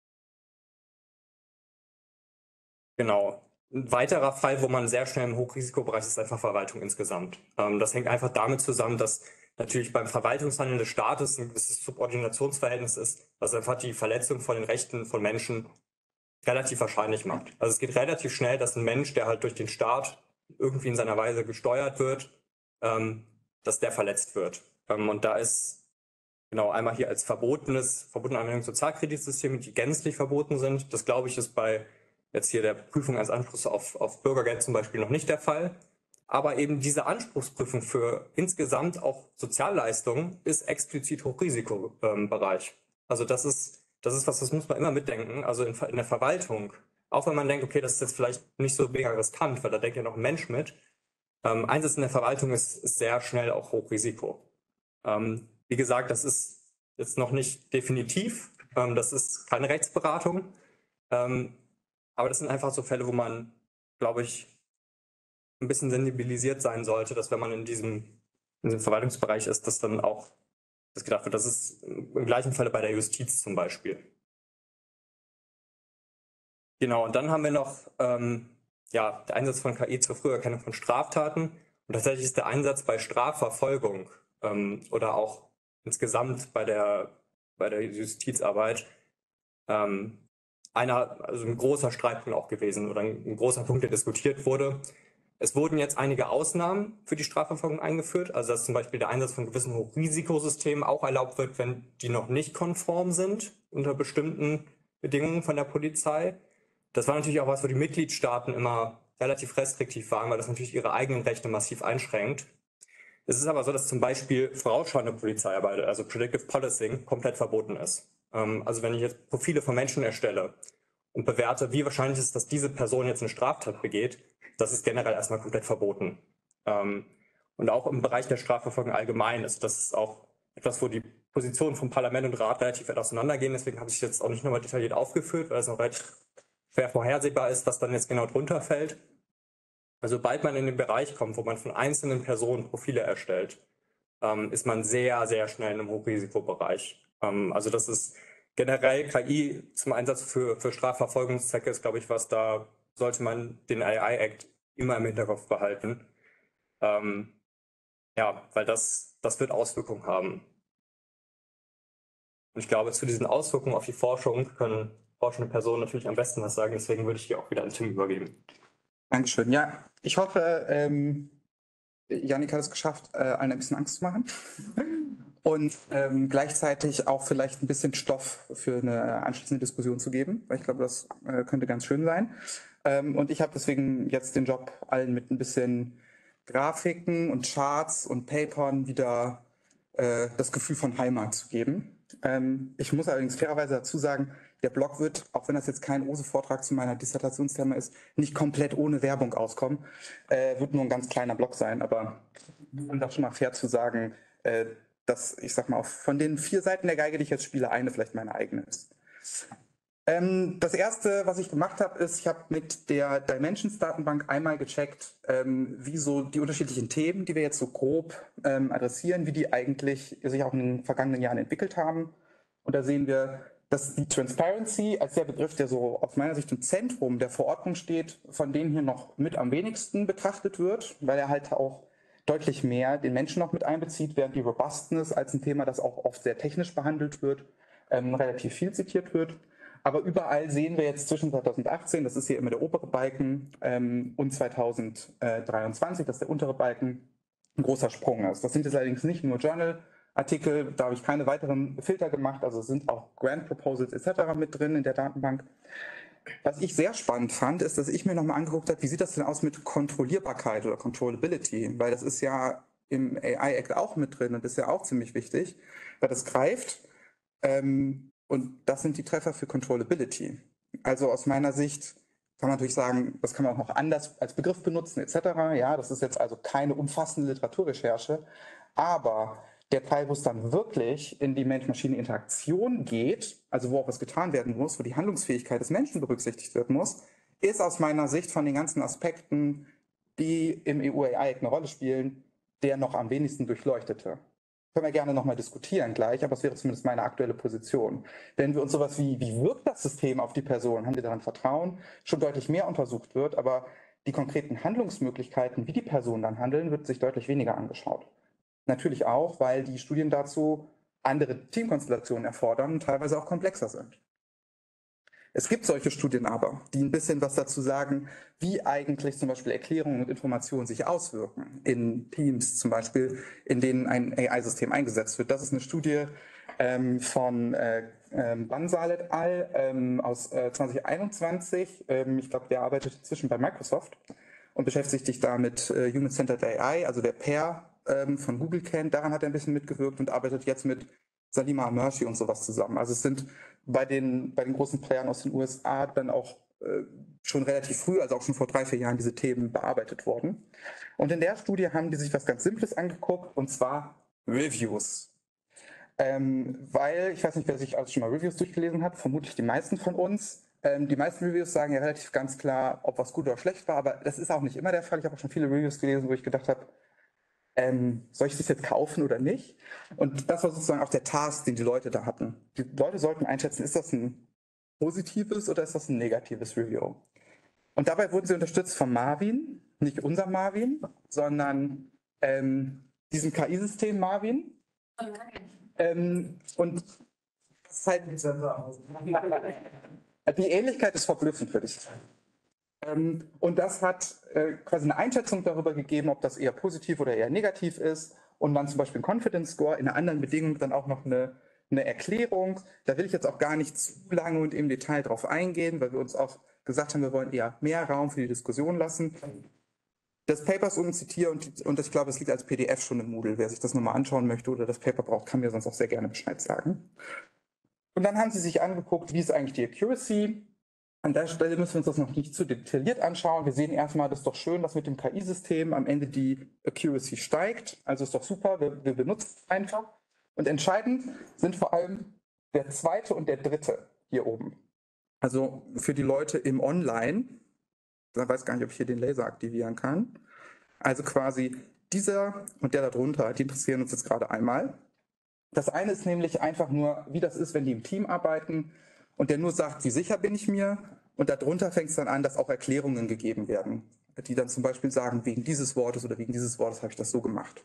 Genau. Ein weiterer Fall, wo man sehr schnell im Hochrisikobereich ist, ist einfach Verwaltung insgesamt. Das hängt einfach damit zusammen, dass natürlich beim Verwaltungshandeln des Staates ein gewisses Subordinationsverhältnis ist, was einfach die Verletzung von den Rechten von Menschen relativ wahrscheinlich macht. Also es geht relativ schnell, dass ein Mensch, der halt durch den Staat irgendwie in seiner Weise gesteuert wird, dass der verletzt wird. Und da ist genau einmal hier als verbotene Anwendung Sozialkreditsysteme, die gänzlich verboten sind. Das, glaube ich, ist bei jetzt hier der Prüfung als Anspruch auf Bürgergeld zum Beispiel noch nicht der Fall. Aber eben diese Anspruchsprüfung für insgesamt auch Sozialleistungen ist explizit Hochrisikobereich. Also das ist was, das muss man immer mitdenken. Also in der Verwaltung, auch wenn man denkt, okay, das ist jetzt vielleicht nicht so mega riskant, weil da denkt ja noch ein Mensch mit. Einsatz in der Verwaltung ist sehr schnell auch Hochrisiko. Wie gesagt, das ist jetzt noch nicht definitiv. Das ist keine Rechtsberatung. Aber das sind einfach so Fälle, wo man, glaube ich, ein bisschen sensibilisiert sein sollte, dass wenn man in diesem Verwaltungsbereich ist, dass dann auch das gedacht wird. Das ist im gleichen Falle bei der Justiz zum Beispiel. Genau, und dann haben wir noch der Einsatz von KI zur Früherkennung von Straftaten. Und tatsächlich ist der Einsatz bei Strafverfolgung oder auch insgesamt bei der Justizarbeit ein großer Streitpunkt auch gewesen oder ein großer Punkt, der diskutiert wurde. Es wurden jetzt einige Ausnahmen für die Strafverfolgung eingeführt, also dass zum Beispiel der Einsatz von gewissen Hochrisikosystemen auch erlaubt wird, wenn die noch nicht konform sind unter bestimmten Bedingungen von der Polizei. Das war natürlich auch was, wo die Mitgliedstaaten immer relativ restriktiv waren, weil das natürlich ihre eigenen Rechte massiv einschränkt. Es ist aber so, dass zum Beispiel vorausschauende Polizeiarbeit, also Predictive Policing, komplett verboten ist. Also wenn ich jetzt Profile von Menschen erstelle und bewerte, wie wahrscheinlich ist es, dass diese Person jetzt eine Straftat begeht, das ist generell erstmal komplett verboten. Und auch im Bereich der Strafverfolgung allgemein ist das auch etwas, wo die Positionen von Parlament und Rat relativ weit auseinandergehen. Deswegen habe ich jetzt auch nicht nochmal detailliert aufgeführt, weil es noch relativ schwer vorhersehbar ist, was dann jetzt genau drunter fällt. Also sobald man in den Bereich kommt, wo man von einzelnen Personen Profile erstellt, ist man sehr, sehr schnell in einem Hochrisikobereich. Also das ist generell KI zum Einsatz für Strafverfolgungszwecke ist, glaube ich, was da sollte man den AI Act immer im Hinterkopf behalten. Ja, weil das wird Auswirkungen haben. Und ich glaube, zu diesen Auswirkungen auf die Forschung können forschende Personen natürlich am besten was sagen. Deswegen würde ich hier auch wieder an Tim übergeben. Dankeschön. Ja, ich hoffe, Jannik hat es geschafft, allen ein bisschen Angst zu machen. Und gleichzeitig auch vielleicht ein bisschen Stoff für eine anschließende Diskussion zu geben, weil ich glaube, das könnte ganz schön sein. Und ich habe deswegen jetzt den Job, allen mit ein bisschen Grafiken und Charts und Papern wieder das Gefühl von Heimat zu geben. Ich muss allerdings fairerweise dazu sagen, der Blog wird, auch wenn das jetzt kein OSE-Vortrag zu meiner Dissertationsthema ist, nicht komplett ohne Werbung auskommen. Wird nur ein ganz kleiner Blog sein, aber um das schon mal fair zu sagen, dass ich sag mal, von den 4 Seiten der Geige, die ich jetzt spiele, eine vielleicht meine eigene ist. Das erste, was ich gemacht habe, ist, ich habe mit der Dimensions-Datenbank einmal gecheckt, wie so die unterschiedlichen Themen, die wir jetzt so grob adressieren, wie die eigentlich sich auch in den vergangenen Jahren entwickelt haben. Und da sehen wir, dass die Transparency als der Begriff, der so aus meiner Sicht im Zentrum der Verordnung steht, von denen hier noch mit am wenigsten betrachtet wird, weil er halt auch deutlich mehr den Menschen noch mit einbezieht, während die Robustness als ein Thema, das auch oft sehr technisch behandelt wird, relativ viel zitiert wird. Aber überall sehen wir jetzt zwischen 2018, das ist hier immer der obere Balken, und 2023, das ist der untere Balken, ein großer Sprung ist. Das sind jetzt allerdings nicht nur Journal-Artikel, da habe ich keine weiteren Filter gemacht, also es sind auch Grant Proposals etc. mit drin in der Datenbank. Was ich sehr spannend fand, ist, dass ich mir nochmal angeguckt habe, wie sieht das denn aus mit Kontrollierbarkeit oder Controllability, weil das ist ja im AI Act auch mit drin und ist ja auch ziemlich wichtig, weil das greift. Und das sind die Treffer für Controllability. Also aus meiner Sicht kann man natürlich sagen, das kann man auch noch anders als Begriff benutzen etc. Ja, das ist jetzt also keine umfassende Literaturrecherche, aber der Teil, wo es dann wirklich in die Mensch-Maschine-Interaktion geht, also wo auch was getan werden muss, wo die Handlungsfähigkeit des Menschen berücksichtigt werden muss, ist aus meiner Sicht von den ganzen Aspekten, die im EU-AI eine Rolle spielen, der noch am wenigsten durchleuchtete. Können wir gerne nochmal diskutieren gleich, aber es wäre zumindest meine aktuelle Position. Wenn wir uns sowas wie wirkt das System auf die Person, haben wir daran Vertrauen, schon deutlich mehr untersucht wird, aber die konkreten Handlungsmöglichkeiten, wie die Personen dann handeln, wird sich deutlich weniger angeschaut. Natürlich auch, weil die Studien dazu andere Teamkonstellationen erfordern und teilweise auch komplexer sind. Es gibt solche Studien aber, die ein bisschen was dazu sagen, wie eigentlich zum Beispiel Erklärungen und Informationen sich auswirken in Teams zum Beispiel, in denen ein AI-System eingesetzt wird. Das ist eine Studie von Bansal et al. Aus 2021. Ich glaube, der arbeitet inzwischen bei Microsoft und beschäftigt sich da mit Human-Centered AI, also der Pair von Google kennt. Daran hat er ein bisschen mitgewirkt und arbeitet jetzt mit Salima Amershi und sowas zusammen. Also es sind bei den großen Playern aus den USA dann auch schon relativ früh, also auch schon vor 3, 4 Jahren, diese Themen bearbeitet worden. Und in der Studie haben die sich was ganz Simples angeguckt, und zwar Reviews. Weil, ich weiß nicht, wer sich also schon mal Reviews durchgelesen hat, vermutlich die meisten von uns. Die meisten Reviews sagen ja relativ ganz klar, ob was gut oder schlecht war, aber das ist auch nicht immer der Fall. Ich habe auch schon viele Reviews gelesen, wo ich gedacht habe, soll ich das jetzt kaufen oder nicht? Und das war sozusagen auch der Task, den die Leute da hatten. Die Leute sollten einschätzen, ist das ein positives oder ist das ein negatives Review? Und dabei wurden sie unterstützt von Marvin, nicht unser Marvin, sondern diesem KI-System Marvin. Und das ist halt, die Ähnlichkeit ist verblüffend, würde ich sagen. Und das hat quasi eine Einschätzung darüber gegeben, ob das eher positiv oder eher negativ ist. Und dann zum Beispiel ein Confidence Score, in einer anderen Bedingung dann auch noch eine Erklärung. Da will ich jetzt auch gar nicht zu lange und im Detail drauf eingehen, weil wir uns auch gesagt haben, wir wollen eher mehr Raum für die Diskussion lassen. Das Paper ist unten zitiert und ich glaube, es liegt als PDF schon im Moodle. Wer sich das nochmal anschauen möchte oder das Paper braucht, kann mir sonst auch sehr gerne Bescheid sagen. Und dann haben sie sich angeguckt, wie ist eigentlich die Accuracy An der Stelle müssen wir uns das noch nicht zu detailliert anschauen. Wir sehen erstmal, das ist doch schön, dass mit dem KI-System am Ende die Accuracy steigt. Also ist doch super, wir benutzen es einfach. Und entscheidend sind vor allem der zweite und der dritte hier oben. Also für die Leute im Online, ich weiß gar nicht, ob ich hier den Laser aktivieren kann. Also quasi dieser und der darunter, die interessieren uns jetzt gerade einmal. Das eine ist nämlich einfach nur, wie das ist, wenn die im Team arbeiten und der nur sagt, wie sicher bin ich mir. Und darunter fängt es dann an, dass auch Erklärungen gegeben werden, die dann zum Beispiel sagen, wegen dieses Wortes oder wegen dieses Wortes habe ich das so gemacht.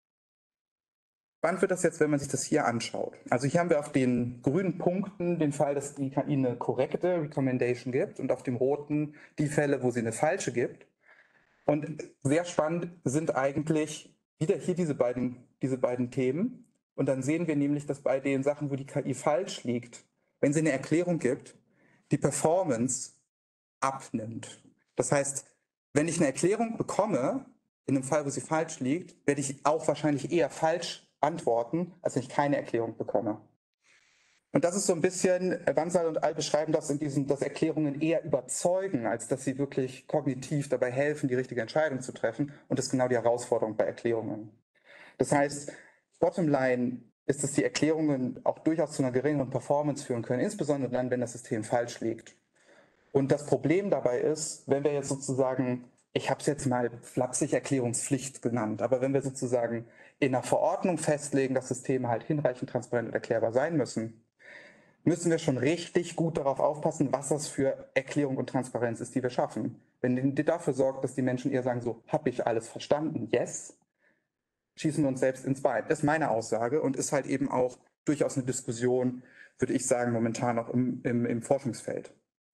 Spannend wird das jetzt, wenn man sich das hier anschaut. Also hier haben wir auf den grünen Punkten den Fall, dass die KI eine korrekte Recommendation gibt und auf dem roten die Fälle, wo sie eine falsche gibt. Und sehr spannend sind eigentlich wieder hier diese beiden Themen. Und dann sehen wir nämlich, dass bei den Sachen, wo die KI falsch liegt, wenn sie eine Erklärung gibt, die Performance abnimmt. Das heißt, wenn ich eine Erklärung bekomme, in einem Fall, wo sie falsch liegt, werde ich auch wahrscheinlich eher falsch antworten, als wenn ich keine Erklärung bekomme. Und das ist so ein bisschen, Wansal und Al beschreiben das dass Erklärungen eher überzeugen, als dass sie wirklich kognitiv dabei helfen, die richtige Entscheidung zu treffen. Und das ist genau die Herausforderung bei Erklärungen. Das heißt, Bottomline ist, dass die Erklärungen auch durchaus zu einer geringeren Performance führen können, insbesondere dann, wenn das System falsch liegt. Und das Problem dabei ist, wenn wir jetzt sozusagen, ich habe es jetzt mal flapsig Erklärungspflicht genannt, aber wenn wir sozusagen in einer Verordnung festlegen, dass Systeme halt hinreichend transparent und erklärbar sein müssen wir schon richtig gut darauf aufpassen, was das für Erklärung und Transparenz ist, die wir schaffen. Wenn die dafür sorgt, dass die Menschen eher sagen, so, habe ich alles verstanden, yes, schießen wir uns selbst ins Bein. Das ist meine Aussage und ist halt eben auch durchaus eine Diskussion, würde ich sagen, momentan auch im Forschungsfeld.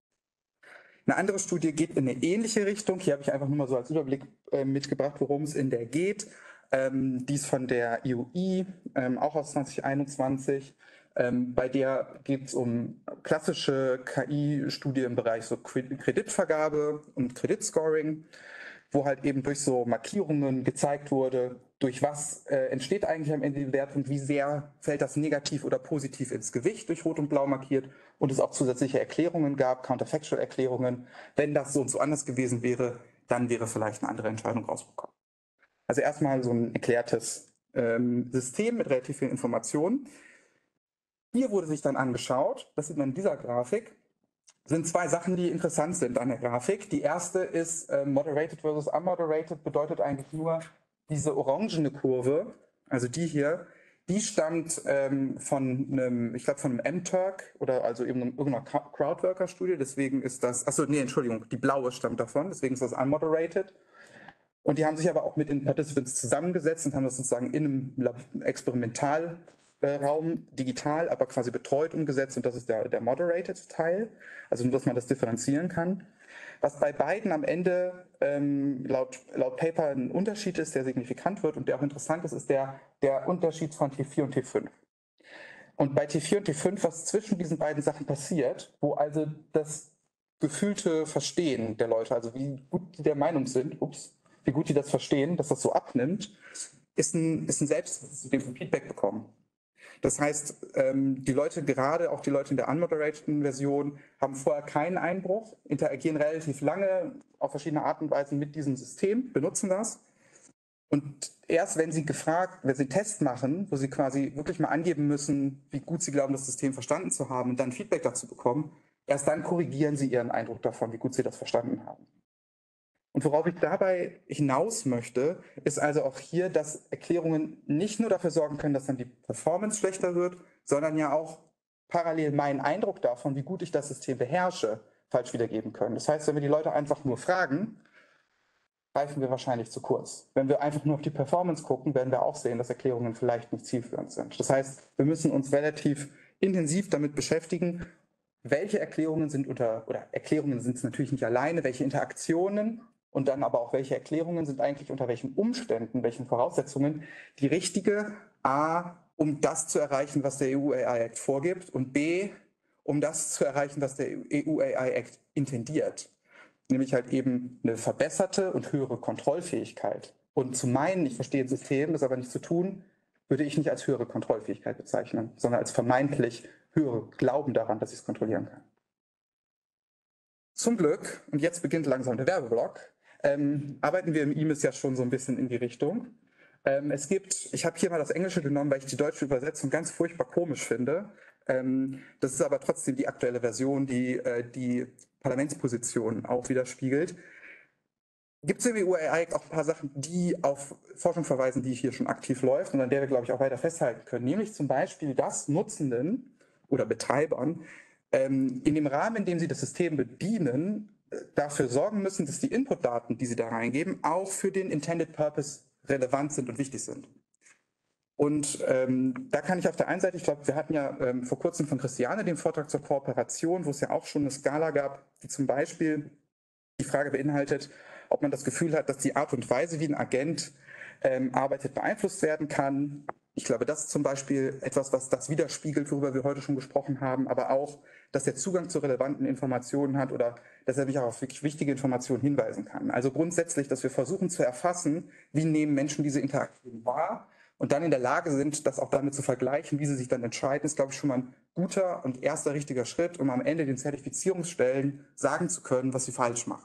Eine andere Studie geht in eine ähnliche Richtung. Hier habe ich einfach nur mal so als Überblick mitgebracht, worum es in der geht. Die ist von der IUI, auch aus 2021. Bei der geht es um klassische KI-Studie im Bereich so Kreditvergabe und Kreditscoring, wo halt eben durch so Markierungen gezeigt wurde, durch was entsteht eigentlich am Ende die Bewertung, wie sehr fällt das negativ oder positiv ins Gewicht durch Rot und Blau markiert und es auch zusätzliche Erklärungen gab, Counterfactual-Erklärungen. Wenn das so und so anders gewesen wäre, dann wäre vielleicht eine andere Entscheidung rausgekommen. Also erstmal so ein erklärtes System mit relativ vielen Informationen. Hier wurde sich dann angeschaut, das sieht man in dieser Grafik, sind zwei Sachen, die interessant sind an der Grafik. Die erste ist moderated versus unmoderated, bedeutet eigentlich nur diese orangene Kurve, also die hier, die stammt von einem, ich glaube von einem MTurk oder also eben irgendeiner Crowdworker-Studie, deswegen ist das, achso, nee, Entschuldigung, die blaue stammt davon, deswegen ist das unmoderated. Und die haben sich aber auch mit den Participants zusammengesetzt und haben das sozusagen in einem Experimentalraum digital, aber quasi betreut umgesetzt und das ist der moderated Teil, also nur, dass man das differenzieren kann. Was bei beiden am Ende laut Paper ein Unterschied ist, der signifikant wird und der auch interessant ist, ist der Unterschied von T4 und T5. Und bei T4 und T5, was zwischen diesen beiden Sachen passiert, wo also das gefühlte Verstehen der Leute, also wie gut die der Meinung sind, wie gut die das verstehen, dass das so abnimmt, ist ein Selbst, zu dem wir Feedback bekommen. Das heißt, die Leute, gerade auch die Leute in der unmoderateden Version, haben vorher keinen Einbruch, interagieren relativ lange auf verschiedene Arten und Weisen mit diesem System, benutzen das. Und erst wenn sie einen Test machen, wo sie quasi wirklich mal angeben müssen, wie gut sie glauben, das System verstanden zu haben und dann Feedback dazu bekommen, erst dann korrigieren sie ihren Eindruck davon, wie gut sie das verstanden haben. Und worauf ich dabei hinaus möchte, ist also auch hier, dass Erklärungen nicht nur dafür sorgen können, dass dann die Performance schlechter wird, sondern ja auch parallel meinen Eindruck davon, wie gut ich das System beherrsche, falsch wiedergeben können. Das heißt, wenn wir die Leute einfach nur fragen, greifen wir wahrscheinlich zu kurz. Wenn wir einfach nur auf die Performance gucken, werden wir auch sehen, dass Erklärungen vielleicht nicht zielführend sind. Das heißt, wir müssen uns relativ intensiv damit beschäftigen, welche Erklärungen sind oder Erklärungen sind es natürlich nicht alleine, welche Interaktionen und dann aber auch welche Erklärungen sind eigentlich unter welchen Umständen, welchen Voraussetzungen die richtige, A, um das zu erreichen, was der EU AI Act vorgibt und B, um das zu erreichen, was der EU AI Act intendiert. Nämlich halt eben eine verbesserte und höhere Kontrollfähigkeit. Und zu meinen, ich verstehe ein System, das aber nicht zu tun, würde ich nicht als höhere Kontrollfähigkeit bezeichnen, sondern als vermeintlich höhere Glauben daran, dass ich es kontrollieren kann. Zum Glück, und jetzt beginnt langsam der Werbeblock, arbeiten wir im IMIS ja schon so ein bisschen in die Richtung. Ich habe hier mal das Englische genommen, weil ich die deutsche Übersetzung ganz furchtbar komisch finde. Das ist aber trotzdem die aktuelle Version, die die Parlamentsposition auch widerspiegelt. Gibt es im EU-AI auch ein paar Sachen, die auf Forschung verweisen, die hier schon aktiv läuft und an der wir, glaube ich, auch weiter festhalten können. Nämlich zum Beispiel, dass Nutzenden oder Betreibern in dem Rahmen, in dem sie das System bedienen, dafür sorgen müssen, dass die Inputdaten, die sie da reingeben, auch für den Intended Purpose relevant sind und wichtig sind. Und da kann ich auf der einen Seite, ich glaube, wir hatten ja vor kurzem von Christiane den Vortrag zur Kooperation, wo es ja auch schon eine Skala gab, die zum Beispiel die Frage beinhaltet, ob man das Gefühl hat, dass die Art und Weise, wie ein Agent arbeitet, beeinflusst werden kann. Ich glaube, das ist zum Beispiel etwas, was das widerspiegelt, worüber wir heute schon gesprochen haben, aber auch, dass er Zugang zu relevanten Informationen hat oder dass er mich auch auf wirklich wichtige Informationen hinweisen kann. Also grundsätzlich, dass wir versuchen zu erfassen, wie nehmen Menschen diese Interaktion wahr und dann in der Lage sind, das auch damit zu vergleichen, wie sie sich dann entscheiden, ist, glaube ich, schon mal ein guter und erster richtiger Schritt, um am Ende den Zertifizierungsstellen sagen zu können, was sie falsch machen.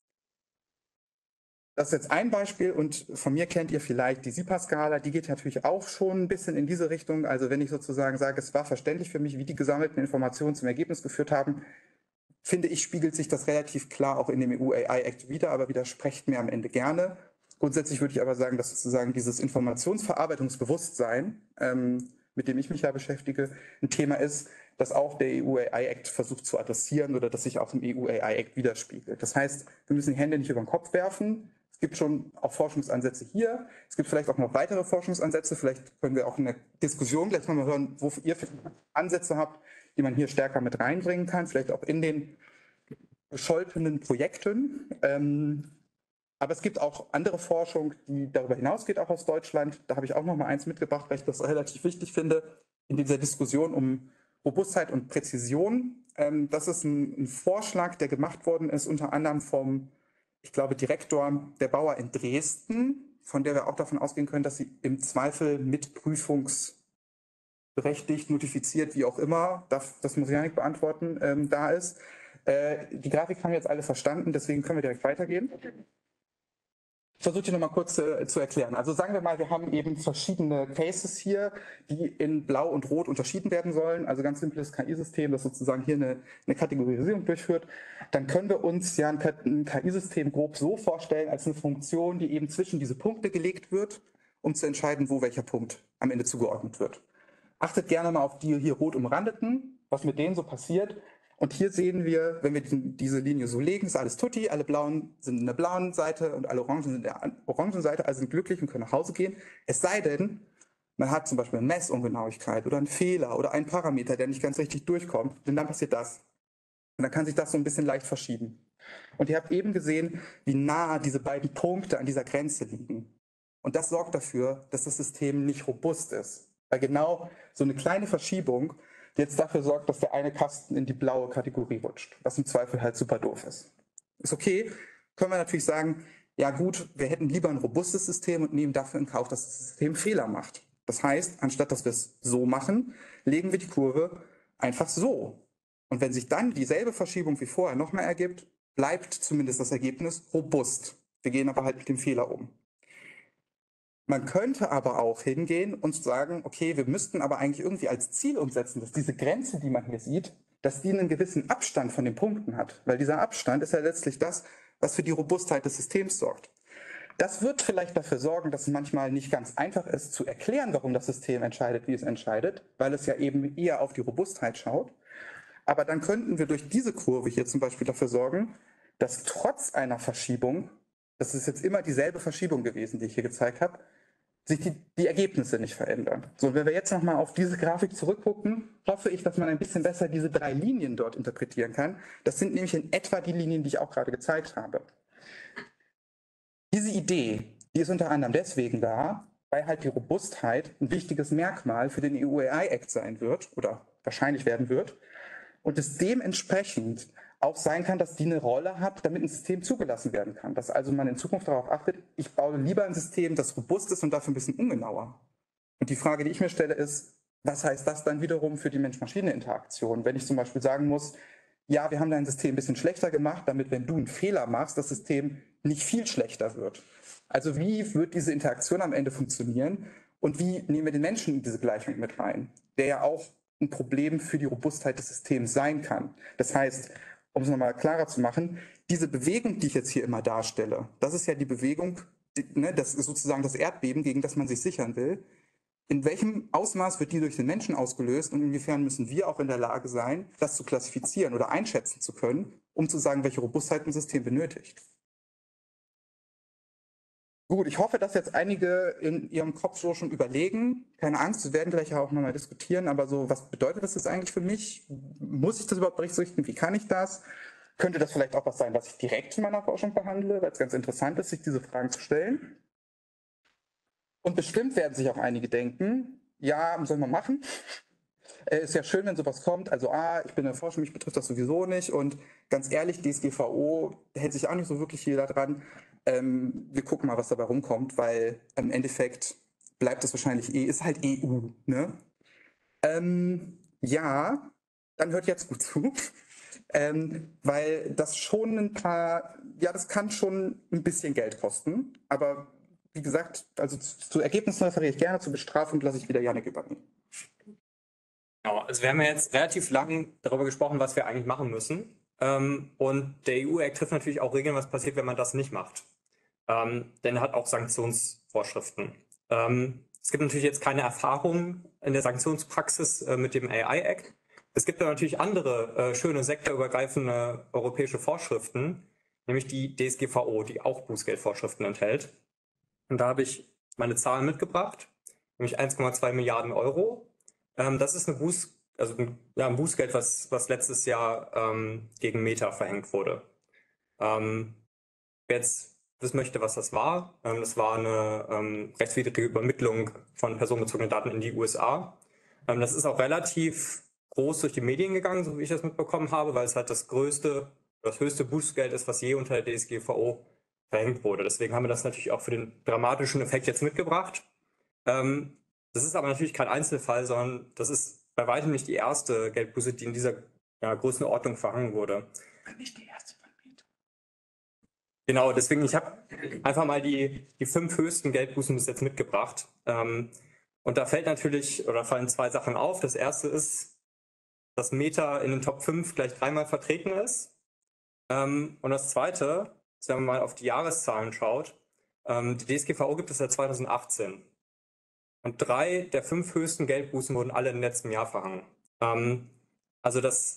Das ist jetzt ein Beispiel und von mir kennt ihr vielleicht die SIPA-Skala, die geht natürlich auch schon ein bisschen in diese Richtung. Also wenn ich sozusagen sage, es war verständlich für mich, wie die gesammelten Informationen zum Ergebnis geführt haben, finde ich, spiegelt sich das relativ klar auch in dem EU-AI-Act wider, aber widersprecht mir am Ende gerne. Grundsätzlich würde ich aber sagen, dass sozusagen dieses Informationsverarbeitungsbewusstsein, mit dem ich mich ja beschäftige, ein Thema ist, das auch der EU-AI-Act versucht zu adressieren oder das sich auch im EU-AI-Act widerspiegelt. Das heißt, wir müssen die Hände nicht über den Kopf werfen. Es gibt schon auch Forschungsansätze hier. Es gibt vielleicht auch noch weitere Forschungsansätze. Vielleicht können wir auch in der Diskussion gleich mal hören, wo ihr Ansätze habt, die man hier stärker mit reinbringen kann. Vielleicht auch in den bescholtenen Projekten. Aber es gibt auch andere Forschung, die darüber hinausgeht, auch aus Deutschland. Da habe ich auch noch mal eins mitgebracht, weil ich das relativ wichtig finde in dieser Diskussion um Robustheit und Präzision. Das ist ein Vorschlag, der gemacht worden ist, unter anderem vom, ich glaube, Direktor der Bauer in Dresden, von der wir auch davon ausgehen können, dass sie im Zweifel mit prüfungsberechtigt, notifiziert, wie auch immer, das muss ich ja nicht beantworten, da ist. Die Grafik haben wir jetzt alle verstanden, deswegen können wir direkt weitergehen. Ich versuche die nochmal kurz zu erklären. Also sagen wir mal, wir haben eben verschiedene Cases hier, die in Blau und Rot unterschieden werden sollen. Also ganz simples KI-System, das sozusagen hier eine Kategorisierung durchführt. Dann können wir uns ja ein KI-System grob so vorstellen als eine Funktion, die eben zwischen diese Punkte gelegt wird, um zu entscheiden, wo welcher Punkt am Ende zugeordnet wird. Achtet gerne mal auf die hier rot umrandeten, was mit denen so passiert. Und hier sehen wir, wenn wir diese Linie so legen, ist alles tutti, alle blauen sind in der blauen Seite und alle orangen sind in der orangen Seite, also sind glücklich und können nach Hause gehen. Es sei denn, man hat zum Beispiel eine Messungenauigkeit oder einen Fehler oder einen Parameter, der nicht ganz richtig durchkommt, denn dann passiert das. Und dann kann sich das so ein bisschen leicht verschieben. Und ihr habt eben gesehen, wie nah diese beiden Punkte an dieser Grenze liegen. Und das sorgt dafür, dass das System nicht robust ist. Weil genau so eine kleine Verschiebung jetzt dafür sorgt, dass der eine Kasten in die blaue Kategorie rutscht, was im Zweifel halt super doof ist. Ist okay, können wir natürlich sagen, ja gut, wir hätten lieber ein robustes System und nehmen dafür in Kauf, dass das System Fehler macht. Das heißt, anstatt dass wir es so machen, legen wir die Kurve einfach so. Und wenn sich dann dieselbe Verschiebung wie vorher nochmal ergibt, bleibt zumindest das Ergebnis robust. Wir gehen aber halt mit dem Fehler um. Man könnte aber auch hingehen und sagen, okay, wir müssten aber eigentlich irgendwie als Ziel umsetzen, dass diese Grenze, die man hier sieht, dass die einen gewissen Abstand von den Punkten hat. Weil dieser Abstand ist ja letztlich das, was für die Robustheit des Systems sorgt. Das wird vielleicht dafür sorgen, dass es manchmal nicht ganz einfach ist zu erklären, warum das System entscheidet, wie es entscheidet, weil es ja eben eher auf die Robustheit schaut. Aber dann könnten wir durch diese Kurve hier zum Beispiel dafür sorgen, dass trotz einer Verschiebung, das ist jetzt immer dieselbe Verschiebung gewesen, die ich hier gezeigt habe, sich die Ergebnisse nicht verändern. So, und wenn wir jetzt nochmal auf diese Grafik zurückgucken, hoffe ich, dass man ein bisschen besser diese 3 Linien dort interpretieren kann. Das sind nämlich in etwa die Linien, die ich auch gerade gezeigt habe. Diese Idee, die ist unter anderem deswegen da, weil halt die Robustheit ein wichtiges Merkmal für den EU-AI-Act sein wird oder wahrscheinlich werden wird und es dementsprechend auch sein kann, dass die eine Rolle hat, damit ein System zugelassen werden kann. Dass also man in Zukunft darauf achtet, ich baue lieber ein System, das robust ist und dafür ein bisschen ungenauer. Und die Frage, die ich mir stelle, ist, was heißt das dann wiederum für die Mensch-Maschine-Interaktion? Wenn ich zum Beispiel sagen muss, ja, wir haben dein System ein bisschen schlechter gemacht, damit, wenn du einen Fehler machst, das System nicht viel schlechter wird. Also wie wird diese Interaktion am Ende funktionieren und wie nehmen wir den Menschen in diese Gleichung mit rein, der ja auch ein Problem für die Robustheit des Systems sein kann. Das heißt, um es nochmal klarer zu machen, diese Bewegung, die ich jetzt hier immer darstelle, das ist ja die Bewegung, das ist sozusagen das Erdbeben, gegen das man sich sichern will. In welchem Ausmaß wird die durch den Menschen ausgelöst und inwiefern müssen wir auch in der Lage sein, das zu klassifizieren oder einschätzen zu können, um zu sagen, welche Robustheit ein System benötigt? Gut, ich hoffe, dass jetzt einige in ihrem Kopf so schon überlegen. Keine Angst, wir werden gleich auch nochmal diskutieren, aber so, was bedeutet das jetzt eigentlich für mich? Muss ich das überhaupt berücksichtigen? Wie kann ich das? Könnte das vielleicht auch was sein, was ich direkt in meiner Forschung behandle, weil es ganz interessant ist, sich diese Fragen zu stellen? Und bestimmt werden sich auch einige denken, ja, soll man machen? Ist ja schön, wenn sowas kommt. Also, ich bin in der Forschung, mich betrifft das sowieso nicht. Und ganz ehrlich, DSGVO hält sich auch nicht so wirklich jeder dran. Wir gucken mal, was dabei rumkommt, weil im Endeffekt bleibt es wahrscheinlich ist halt EU. Ne? Ja, dann hört jetzt gut zu. Weil das schon das kann schon ein bisschen Geld kosten. Aber wie gesagt, also zu Ergebnissen referiere ich gerne, zur Bestrafung lasse ich wieder Jannik übernehmen. Genau, also wir haben ja jetzt relativ lang darüber gesprochen, was wir eigentlich machen müssen. Und der EU-Act trifft natürlich auch Regeln, was passiert, wenn man das nicht macht. Denn er hat auch Sanktionsvorschriften. Es gibt natürlich jetzt keine Erfahrung in der Sanktionspraxis mit dem AI-Act. Es gibt aber natürlich andere schöne sektorübergreifende europäische Vorschriften, nämlich die DSGVO, die auch Bußgeldvorschriften enthält. Und da habe ich meine Zahlen mitgebracht, nämlich 1,2 Milliarden Euro. Das ist ein Bußgeld, was letztes Jahr gegen Meta verhängt wurde. Wer jetzt wissen möchte, was das war eine rechtswidrige Übermittlung von personenbezogenen Daten in die USA. Das ist auch relativ groß durch die Medien gegangen, so wie ich das mitbekommen habe, weil es halt das höchste Bußgeld ist, was je unter der DSGVO verhängt wurde. Deswegen haben wir das natürlich auch für den dramatischen Effekt jetzt mitgebracht. Das ist aber natürlich kein Einzelfall, sondern das ist bei weitem nicht die erste Geldbuße, die in dieser Größenordnung verhangen wurde. Nicht die erste von mir. Genau, deswegen, ich habe einfach mal die 5 höchsten Geldbußen bis jetzt mitgebracht. Und da fallen 2 Sachen auf. Das erste ist, dass Meta in den Top 5 gleich 3-mal vertreten ist. Und das zweite ist, wenn man mal auf die Jahreszahlen schaut, die DSGVO gibt es seit 2018. Und 3 der 5 höchsten Geldbußen wurden alle im letzten Jahr verhangen. Also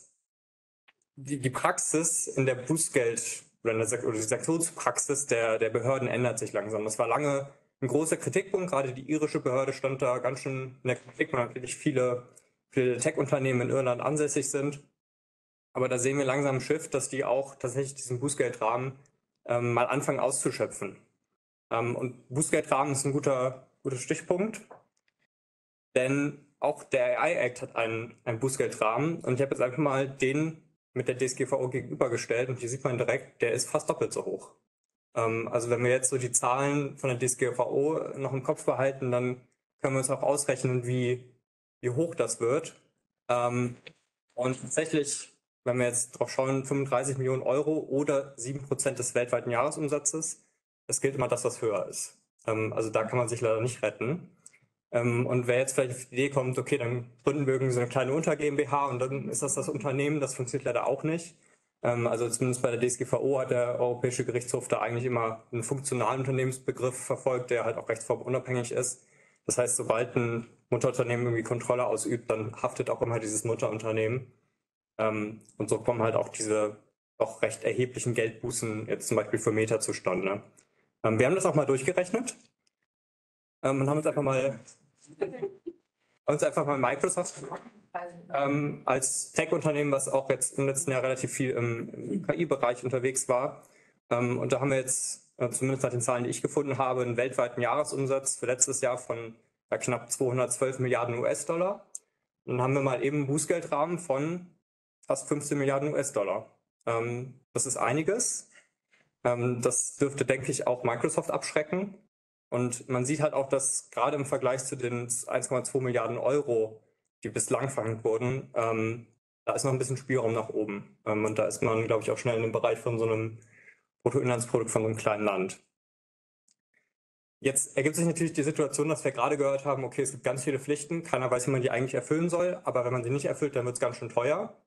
die Praxis in der Bußgeld- oder die Sanktionspraxis der Behörden ändert sich langsam. Das war lange ein großer Kritikpunkt. Gerade die irische Behörde stand da ganz schön in der Kritik, weil natürlich viele Tech-Unternehmen in Irland ansässig sind. Aber da sehen wir langsam einen Shift, dass die auch tatsächlich diesen Bußgeldrahmen mal anfangen auszuschöpfen. Und Bußgeldrahmen ist ein guter Stichpunkt, denn auch der AI-Act hat einen Bußgeldrahmen. Und ich habe jetzt einfach mal den mit der DSGVO gegenübergestellt und hier sieht man direkt, der ist fast doppelt so hoch. Also wenn wir jetzt so die Zahlen von der DSGVO noch im Kopf behalten, dann können wir uns auch ausrechnen, wie hoch das wird. Und tatsächlich, wenn wir jetzt drauf schauen, 35 Millionen Euro oder 7% des weltweiten Jahresumsatzes, es gilt immer das, was höher ist. Also da kann man sich leider nicht retten. Und wer jetzt vielleicht auf die Idee kommt, okay, dann gründen wir irgendwie so eine kleine Unter-GmbH und dann ist das Unternehmen, das funktioniert leider auch nicht. Also zumindest bei der DSGVO hat der Europäische Gerichtshof da eigentlich immer einen funktionalen Unternehmensbegriff verfolgt, der halt auch rechtsformunabhängig ist. Das heißt, sobald ein Mutterunternehmen irgendwie Kontrolle ausübt, dann haftet auch immer dieses Mutterunternehmen. Und so kommen halt auch diese auch recht erheblichen Geldbußen jetzt zum Beispiel für Meta zustande. Wir haben das auch mal durchgerechnet und haben uns einfach mal Microsoft als Tech-Unternehmen, was auch jetzt im letzten Jahr relativ viel im KI-Bereich unterwegs war. Und da haben wir jetzt, zumindest nach den Zahlen, die ich gefunden habe, einen weltweiten Jahresumsatz für letztes Jahr von knapp 212 Milliarden US-Dollar. Und dann haben wir mal eben einen Bußgeldrahmen von fast 15 Milliarden US-Dollar. Das ist einiges. Das dürfte, denke ich, auch Microsoft abschrecken. Und man sieht halt auch, dass gerade im Vergleich zu den 1,2 Milliarden Euro, die bislang verhängt wurden, da ist noch ein bisschen Spielraum nach oben. Und da ist man, glaube ich, auch schnell in dem Bereich von so einem Bruttoinlandsprodukt von so einem kleinen Land. Jetzt ergibt sich natürlich die Situation, dass wir gerade gehört haben, okay, es gibt ganz viele Pflichten, keiner weiß, wie man die eigentlich erfüllen soll, aber wenn man sie nicht erfüllt, dann wird es ganz schön teuer.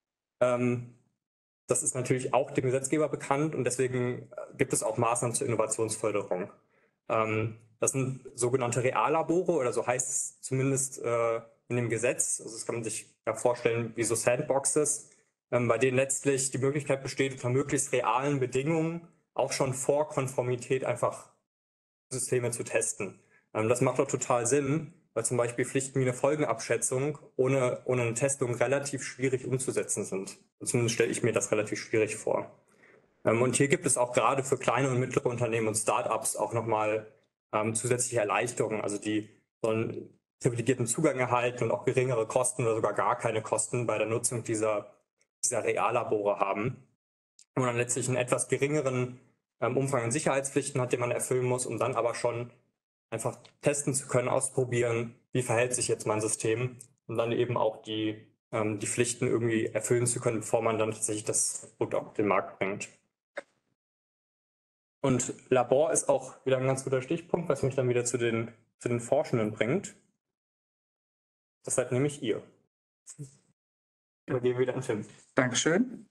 Das ist natürlich auch dem Gesetzgeber bekannt und deswegen gibt es auch Maßnahmen zur Innovationsförderung. Das sind sogenannte Reallabore oder so heißt es zumindest in dem Gesetz. Also das kann man sich ja vorstellen wie so Sandboxes, bei denen letztlich die Möglichkeit besteht, unter möglichst realen Bedingungen auch schon vor Konformität einfach Systeme zu testen. Das macht doch total Sinn, weil zum Beispiel Pflichten wie eine Folgenabschätzung ohne eine Testung relativ schwierig umzusetzen sind. Zumindest stelle ich mir das relativ schwierig vor. Und hier gibt es auch gerade für kleine und mittlere Unternehmen und Startups auch nochmal zusätzliche Erleichterungen. Also die sollen privilegierten Zugang erhalten und auch geringere Kosten oder sogar gar keine Kosten bei der Nutzung dieser Reallabore haben. Wo man letztlich einen etwas geringeren Umfang an Sicherheitspflichten hat, den man erfüllen muss, um dann aber schon einfach testen zu können, ausprobieren, wie verhält sich jetzt mein System, und dann eben auch die Pflichten irgendwie erfüllen zu können, bevor man dann tatsächlich das Produkt auf den Markt bringt. Und Labor ist auch wieder ein ganz guter Stichpunkt, was mich dann wieder zu den Forschenden bringt. Das seid nämlich ihr. Übergebe wieder an Tim. Dankeschön.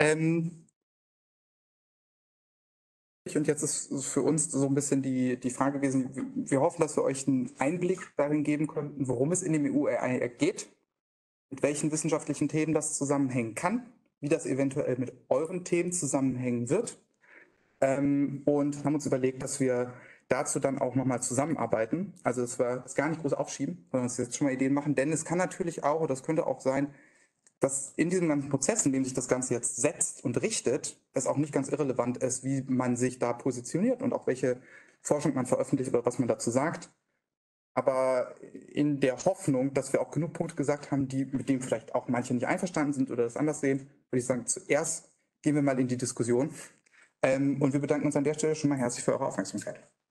Und jetzt ist für uns so ein bisschen die Frage gewesen, wir hoffen, dass wir euch einen Einblick darin geben konnten, worum es in dem EU-AI geht, mit welchen wissenschaftlichen Themen das zusammenhängen kann, wie das eventuell mit euren Themen zusammenhängen wird, und haben uns überlegt, dass wir dazu dann auch nochmal zusammenarbeiten. Also dass wir das gar nicht groß aufschieben, sondern dass wir jetzt schon mal Ideen machen, denn es kann natürlich auch, oder das könnte auch sein, dass in diesem ganzen Prozess, in dem sich das Ganze jetzt setzt und richtet, es auch nicht ganz irrelevant ist, wie man sich da positioniert und auch welche Forschung man veröffentlicht oder was man dazu sagt. Aber in der Hoffnung, dass wir auch genug Punkte gesagt haben, mit denen vielleicht auch manche nicht einverstanden sind oder das anders sehen, würde ich sagen, zuerst gehen wir mal in die Diskussion. Und wir bedanken uns an der Stelle schon mal herzlich für eure Aufmerksamkeit.